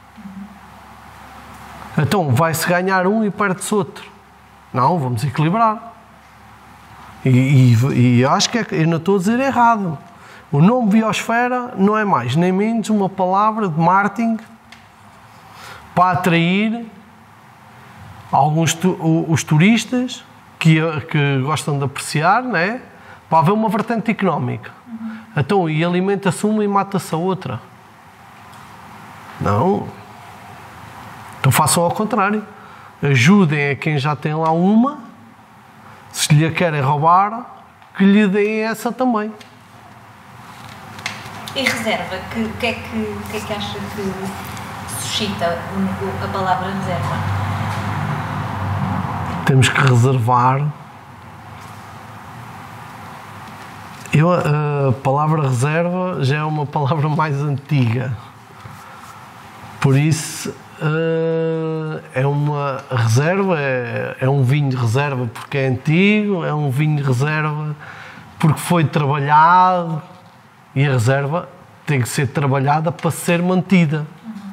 Então vai-se ganhar um e perde-se outro. Não, vamos equilibrar. E acho que eu não estou a dizer errado. O nome biosfera não é mais nem menos uma palavra de marketing para atrair os turistas que gostam de apreciar, não é? Para haver uma vertente económica. Então, e alimenta-se uma e mata-se a outra. Não. Então façam ao contrário. Ajudem a quem já tem lá uma. Se lhe a querem roubar, que lhe deem essa também. E reserva? O que é que acha que suscita a palavra reserva? Temos que reservar. A palavra reserva já é uma palavra mais antiga. Por isso, é uma reserva, é um vinho de reserva porque é antigo, é um vinho de reserva porque foi trabalhado, e a reserva tem que ser trabalhada para ser mantida.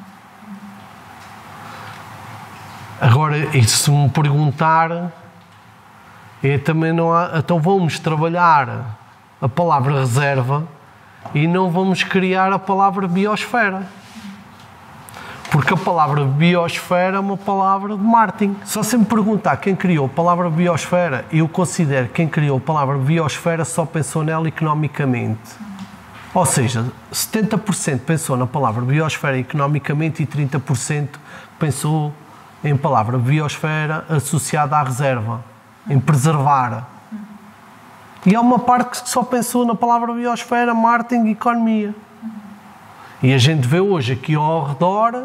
Agora, e se me perguntar, também não há, então vamos trabalhar a palavra reserva e não vamos criar a palavra biosfera. Porque a palavra biosfera é uma palavra de marketing. Só se me perguntar quem criou a palavra biosfera, eu considero que quem criou a palavra biosfera só pensou nela economicamente. Ou seja, 70% pensou na palavra biosfera economicamente e 30% pensou em palavra biosfera associada à reserva, em preservar. E há uma parte que só pensou na palavra biosfera, marketing e economia. E a gente vê hoje aqui ao redor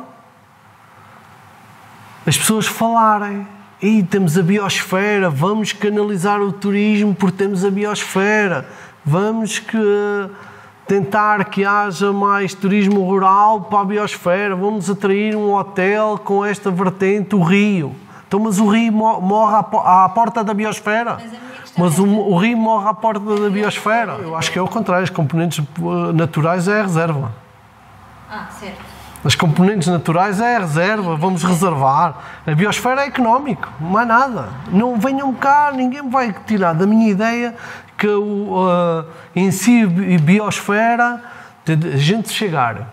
as pessoas falarem: "E temos a biosfera, vamos canalizar o turismo porque temos a biosfera, vamos tentar que haja mais turismo rural para a biosfera, vamos atrair um hotel com esta vertente, o Rio." Então, mas o Rio morre à porta da biosfera? Mas o Rio morre à porta da biosfera? Eu acho que é o contrário, os componentes naturais é a reserva. Certo. As componentes naturais é a reserva, vamos reservar. A biosfera é económico, mais nada. Não venham cá, ninguém me vai tirar da minha ideia que em si a biosfera, a gente chegar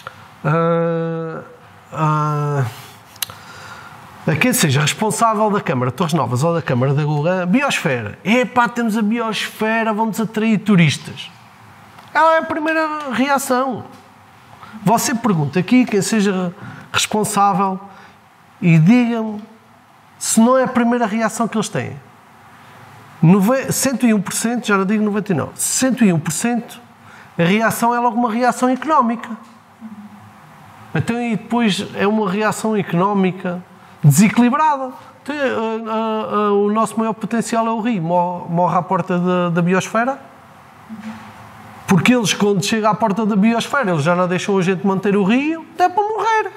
a quem seja responsável da Câmara de Torres Novas ou da Câmara da Gulgã, biosfera. Temos a biosfera, vamos atrair turistas. Ela é a primeira reação. Você pergunta aqui quem seja responsável e diga-me se não é a primeira reação que eles têm. 101%, já não digo 99%, 101%, a reação é logo uma reação económica. Então, e depois é uma reação económica desequilibrada. Então, o nosso maior potencial é o Rio. Morre à porta da biosfera. Porque eles, quando chegam à porta da biosfera, eles já não deixam a gente manter o Rio, até para morrer.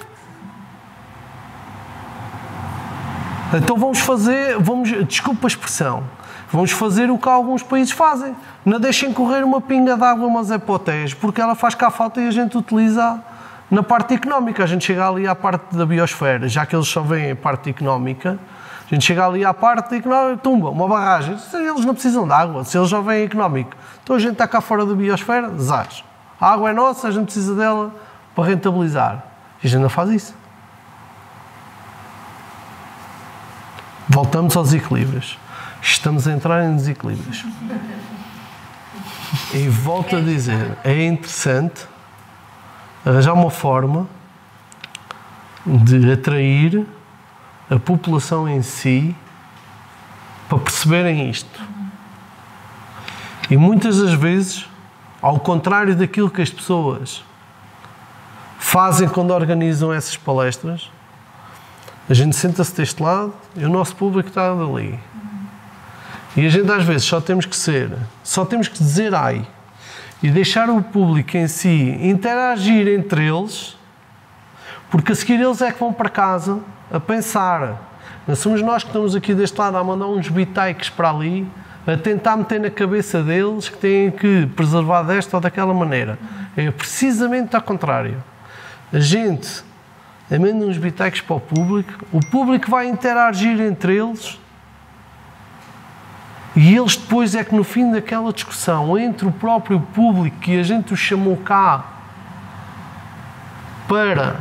Então desculpa a expressão, vamos fazer o que alguns países fazem. Não deixem correr uma pinga de água, mas é para o Tejo, porque ela faz cá falta e a gente utiliza na parte económica. A gente chega ali à parte da biosfera, já que eles só veem a parte económica, a gente chega ali à parte económica, tumba, uma barragem. Eles não precisam de água, se eles já veem económico. Então a gente está cá fora da biosfera, desastre. A água é nossa, a gente precisa dela para rentabilizar. E a gente não faz isso. Voltamos aos equilíbrios. Estamos a entrar em desequilíbrios. E volto a dizer, é interessante arranjar uma forma de atrair a população em si para perceberem isto. E muitas das vezes, ao contrário daquilo que as pessoas fazem quando organizam essas palestras, a gente senta-se deste lado e o nosso público está dali. E a gente às vezes só temos que dizer ai e deixar o público em si interagir entre eles, porque a seguir eles é que vão para casa a pensar. Não somos nós que estamos aqui deste lado a mandar uns bitaiques para ali, a tentar meter na cabeça deles que têm que preservar desta ou daquela maneira. É precisamente ao contrário. A gente manda uns bitaiques para o público vai interagir entre eles e eles depois é que no fim daquela discussão entre o próprio público que a gente os chamou cá para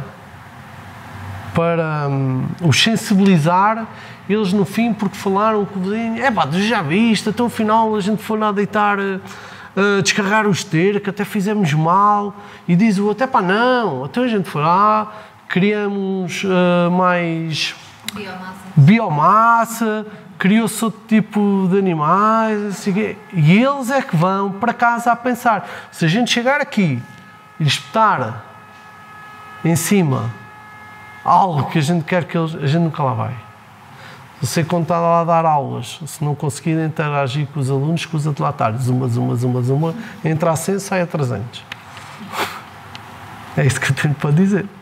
os sensibilizar, eles no fim, porque falaram com o vizinho, tu já viste, até o final a gente foi lá deitar, descarregar o esteiro, que até fizemos mal, e diz o outro, não, até a gente foi lá, criamos mais biomassa, criou-se outro tipo de animais, assim, e eles é que vão para casa a pensar. Se a gente chegar aqui e espetar em cima algo que a gente quer que eles... a gente nunca lá vai. Você, quando está lá a dar aulas, se não conseguir interagir com os alunos, escusa de lá estar. Zuma, entra a 100, sai a 300. É isso que eu tenho para dizer.